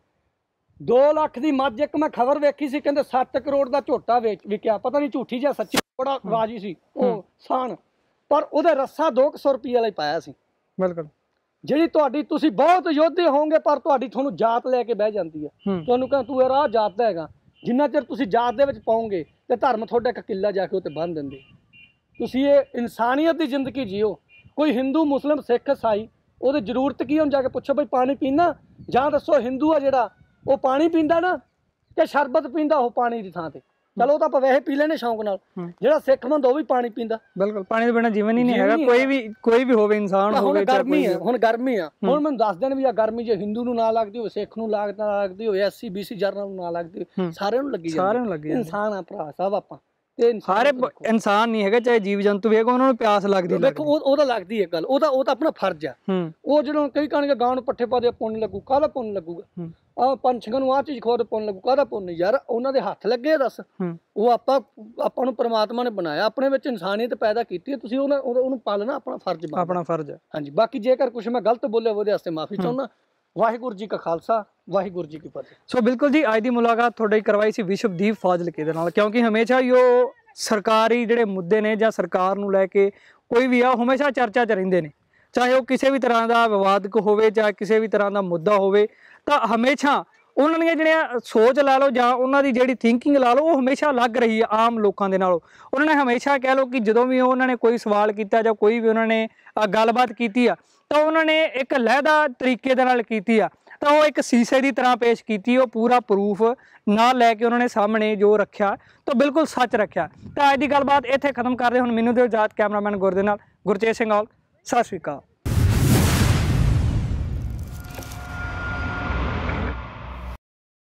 2 ਲੱਖ ਦੀ ਮੱਝ। ਇੱਕ ਮੈਂ ਖਬਰ ਵੇਖੀ ਸੀ, ਕਹਿੰਦੇ 7 ਕਰੋੜ ਦਾ ਝੋਟਾ ਵਿਕਿਆ, ਪਤਾ ਨਹੀਂ ਝੂਠੀ ਜਾਂ ਸੱਚੀ, ਬੜਾ ਰਾਜੀ ਸੀ ਉਹ ਸਾਨ, ਪਰ ਉਹਦੇ ਰੱਸਾ 200 ਰੁਪਏ ਵਾਲਾ ਹੀ ਪਾਇਆ ਸੀ। ਬਿਲਕੁਲ। ਜਿਹੜੀ ਤੁਹਾਡੀ, ਤੁਸੀਂ ਬਹੁਤ ਯੋਧੇ ਹੋਵੋਗੇ ਪਰ ਤੁਹਾਨੂੰ ਜਾਤ ਲੈ ਕੇ ਬਹਿ ਜਾਂਦੀ ਆ। ਤੁਹਾਨੂੰ ਕਹਿੰਦਾ ਤੂੰ ਇਹ ਰਾਹ ਜਾਤ ਦਾ ਹੈਗਾ, ਜਿੰਨਾ ਚਿਰ ਤੁਸੀਂ ਜਾਤ ਦੇ ਵਿੱਚ ਪਾਓਗੇ ਤੇ ਧਰਮ ਤੁਹਾਡਾ ਇੱਕ ਕਿੱਲਾ ਜਾ ਕੇ ਉੱਤੇ ਬੰਨ੍ਹ ਦਿੰਦੇ। ਤੁਸੀਂ ਇਹ ਇਨਸਾਨੀਅਤ ਦੀ ਜ਼ਿੰਦਗੀ ਜੀਓ। ਕੋਈ ਹਿੰਦੂ, ਮੁਸਲਿਮ, ਸਿੱਖ, ਈਸਾਈ, ਉਹਦੀ ਜ਼ਰੂਰਤ ਕੀ? ਹੁਣ ਜਾ ਕੇ ਪੁੱਛੋ ਬਈ ਪਾਣੀ ਪੀਣਾ? ਜਾਂ ਦੱਸੋ ਹਿੰਦੂ ਆ ਜਿਹੜਾ ਉਹ ਪਾਣੀ ਪੀਂਦਾ ਨਾ ਕਿ ਸ਼ਰਬਤ ਪੀਂਦਾ ਉਹ ਪਾਣੀ ਦੀ ਥਾਂ ਤੇ? ਚਲੋ ਉਹ ਤਾਂ ਆਪਾਂ ਵੈਸੇ ਪੀ ਲੈਣੇ ਸ਼ੌਂਕ ਨਾਲ। ਜਿਹੜਾ ਸਿੱਖ ਬੰਦਾ ਉਹ ਵੀ ਪਾਣੀ ਪੀਂਦਾ। ਬਿਲਕੁਲ। ਪਾਣੀ ਤੋਂ ਬਿਨਾਂ ਜੀਵਨ ਹੀ ਨਹੀਂ ਹੈਗਾ। ਕੋਈ ਵੀ ਹੋਵੇ, ਇਨਸਾਨ ਹੋਵੇ। ਗਰਮੀ ਹੈ, ਹੁਣ ਗਰਮੀ ਆ, ਹੁਣ ਮੈਨੂੰ ਦੱਸ ਦੇਣ ਵੀ ਆ ਗਰਮੀ ਜੇ ਹਿੰਦੂ ਨੂੰ ਨਾ ਲੱਗਦੀ ਹੋਵੇ, ਸਿੱਖ ਨੂੰ ਲੱਗਦੀ ਹੋਵੇ, SC BC ਜਰਨਲ ਨੂੰ ਨਾ ਲੱਗਦੀ ਹੋਵੇ, ਸਾਰਿਆਂ ਨੂੰ ਲੱਗੀ ਜਾਂਦੀ। ਇਨਸਾਨ ਆ ਭਰਾ ਸਾਹਿਬ ਆਪਾਂ, ਤੇ ਸਾਰੇ ਇਨਸਾਨ ਨਹੀਂ ਹੈਗੇ, ਚਾਹੇ ਜੀਵ ਜੰਤੂ ਵੀ ਹੈਗਾ, ਉਹਨਾਂ ਨੂੰ ਪਿਆਸ ਲੱਗਦੀ। ਦੇਖੋ ਉਹਦਾ ਲੱਗਦੀ ਹੈ ਗੱਲ, ਉਹ ਤਾਂ ਆਪਣਾ ਫਰਜ਼ ਆ। ਉਹ ਜਦੋਂ ਕਈ ਕਹਣਗੇ ਗਾਂ ਨੂੰ ਪੱਠੇ ਪਾ ਦੇ ਪੁੰਨ ਲੱਗੂ, ਕਾਹਦਾ ਪੁੰਨ ਲੱਗੂਗਾ? ਆਹ ਪੰਛੀਆਂ ਨੂੰ ਆਹ ਚੀਜ਼ ਖਵਾ ਦੇ ਪੁੰਨ ਲੱਗੂ, ਕਾਹਦਾ ਪੁੰਨ? ਯਾਰ ਉਹਨਾਂ ਦੇ ਹੱਥ ਲੱਗੇ ਦੱਸ। ਉਹ ਆਪਾਂ ਨੂੰ ਪਰਮਾਤਮਾ ਨੇ ਬਣਾਇਆ, ਆਪਣੇ ਵਿੱਚ ਇਨਸਾਨੀਅਤ ਪੈਦਾ ਕੀਤੀ ਹੈ, ਤੁਸੀਂ ਉਹਨੂੰ ਪਾਲਣਾ ਆਪਣਾ ਫਰਜ਼ ਬਣਦਾ। ਆਪਣਾ ਫਰਜ਼ ਹੈ। ਹਾਂਜੀ। ਬਾਕੀ ਜੇਕਰ ਕੁਛ ਮੈਂ ਗਲਤ ਬੋਲਿਆ ਉਹਦੇ ਵਾਸਤੇ ਮਾਫੀ ਚਾਹੁੰਦਾ। ਵਾਹਿਗੁਰੂ ਜੀ ਕਾ ਖਾਲਸਾ, ਵਾਹਿਗੁਰੂ ਜੀ ਕੀ ਫਤਿਹ। ਸੋ ਬਿਲਕੁਲ ਜੀ, ਅੱਜ ਦੀ ਮੁਲਾਕਾਤ ਤੁਹਾਡੀ ਕਰਵਾਈ ਸੀ ਵਿਸ਼ਵਦੀਪ ਫਾਜ਼ਿਲਕੇ ਦੇ ਨਾਲ, ਕਿਉਂਕਿ ਹਮੇਸ਼ਾ ਹੀ ਉਹ ਸਰਕਾਰੀ ਜਿਹੜੇ ਮੁੱਦੇ ਨੇ ਜਾਂ ਸਰਕਾਰ ਨੂੰ ਲੈ ਕੇ ਕੋਈ ਵੀ ਆ, ਹਮੇਸ਼ਾ ਚਰਚਾ 'ਚ ਰਹਿੰਦੇ ਨੇ। ਚਾਹੇ ਉਹ ਕਿਸੇ ਵੀ ਤਰ੍ਹਾਂ ਦਾ ਵਿਵਾਦਕ ਹੋਵੇ, ਚਾਹੇ ਕਿਸੇ ਵੀ ਤਰ੍ਹਾਂ ਦਾ ਮੁੱਦਾ ਹੋਵੇ, ਤਾਂ ਹਮੇਸ਼ਾ ਉਹਨਾਂ ਦੀਆਂ ਜਿਹੜੀਆਂ ਸੋਚ ਲਾ ਲਓ ਜਾਂ ਉਹਨਾਂ ਦੀ ਜਿਹੜੀ ਥਿੰਕਿੰਗ ਲਾ ਲਓ, ਉਹ ਹਮੇਸ਼ਾ ਲੱਗ ਰਹੀ ਹੈ ਆਮ ਲੋਕਾਂ ਦੇ ਨਾਲੋਂ। ਉਹਨਾਂ ਨੇ ਹਮੇਸ਼ਾ ਕਹਿ ਲਓ ਕਿ ਜਦੋਂ ਵੀ ਉਹਨਾਂ ਨੇ ਕੋਈ ਸਵਾਲ ਕੀਤਾ ਜਾਂ ਕੋਈ ਵੀ ਉਹਨਾਂ ਨੇ ਗੱਲਬਾਤ ਕੀਤੀ ਆ, ਤਾਂ ਉਹਨਾਂ ਨੇ ਇੱਕ ਲਹਿਦਾ ਤਰੀਕੇ ਦੇ ਨਾਲ ਕੀਤੀ ਆ, ਤਾਂ ਉਹ ਇੱਕ ਸ਼ੀਸ਼ੇ ਦੀ ਤਰ੍ਹਾਂ ਪੇਸ਼ ਕੀਤੀ। ਉਹ ਪੂਰਾ ਪ੍ਰੂਫ ਨਾਲ ਲੈ ਕੇ ਉਹਨਾਂ ਨੇ ਸਾਹਮਣੇ ਜੋ ਰੱਖਿਆ ਤਾਂ ਬਿਲਕੁਲ ਸੱਚ ਰੱਖਿਆ। ਤਾਂ ਅੱਜ ਦੀ ਗੱਲਬਾਤ ਇੱਥੇ ਖਤਮ ਕਰਦੇ। ਹੁਣ ਮੈਨੂੰ ਦਿਓ ਇਜਾਜ਼ਤ, ਕੈਮਰਾਮੈਨ ਗੁਰ ਦੇ ਨਾਲ ਗੁਰਚੇਤ ਸਿੰਘ ਔਲ। ਸਤਿ ਸ਼੍ਰੀ ਅਕਾਲ।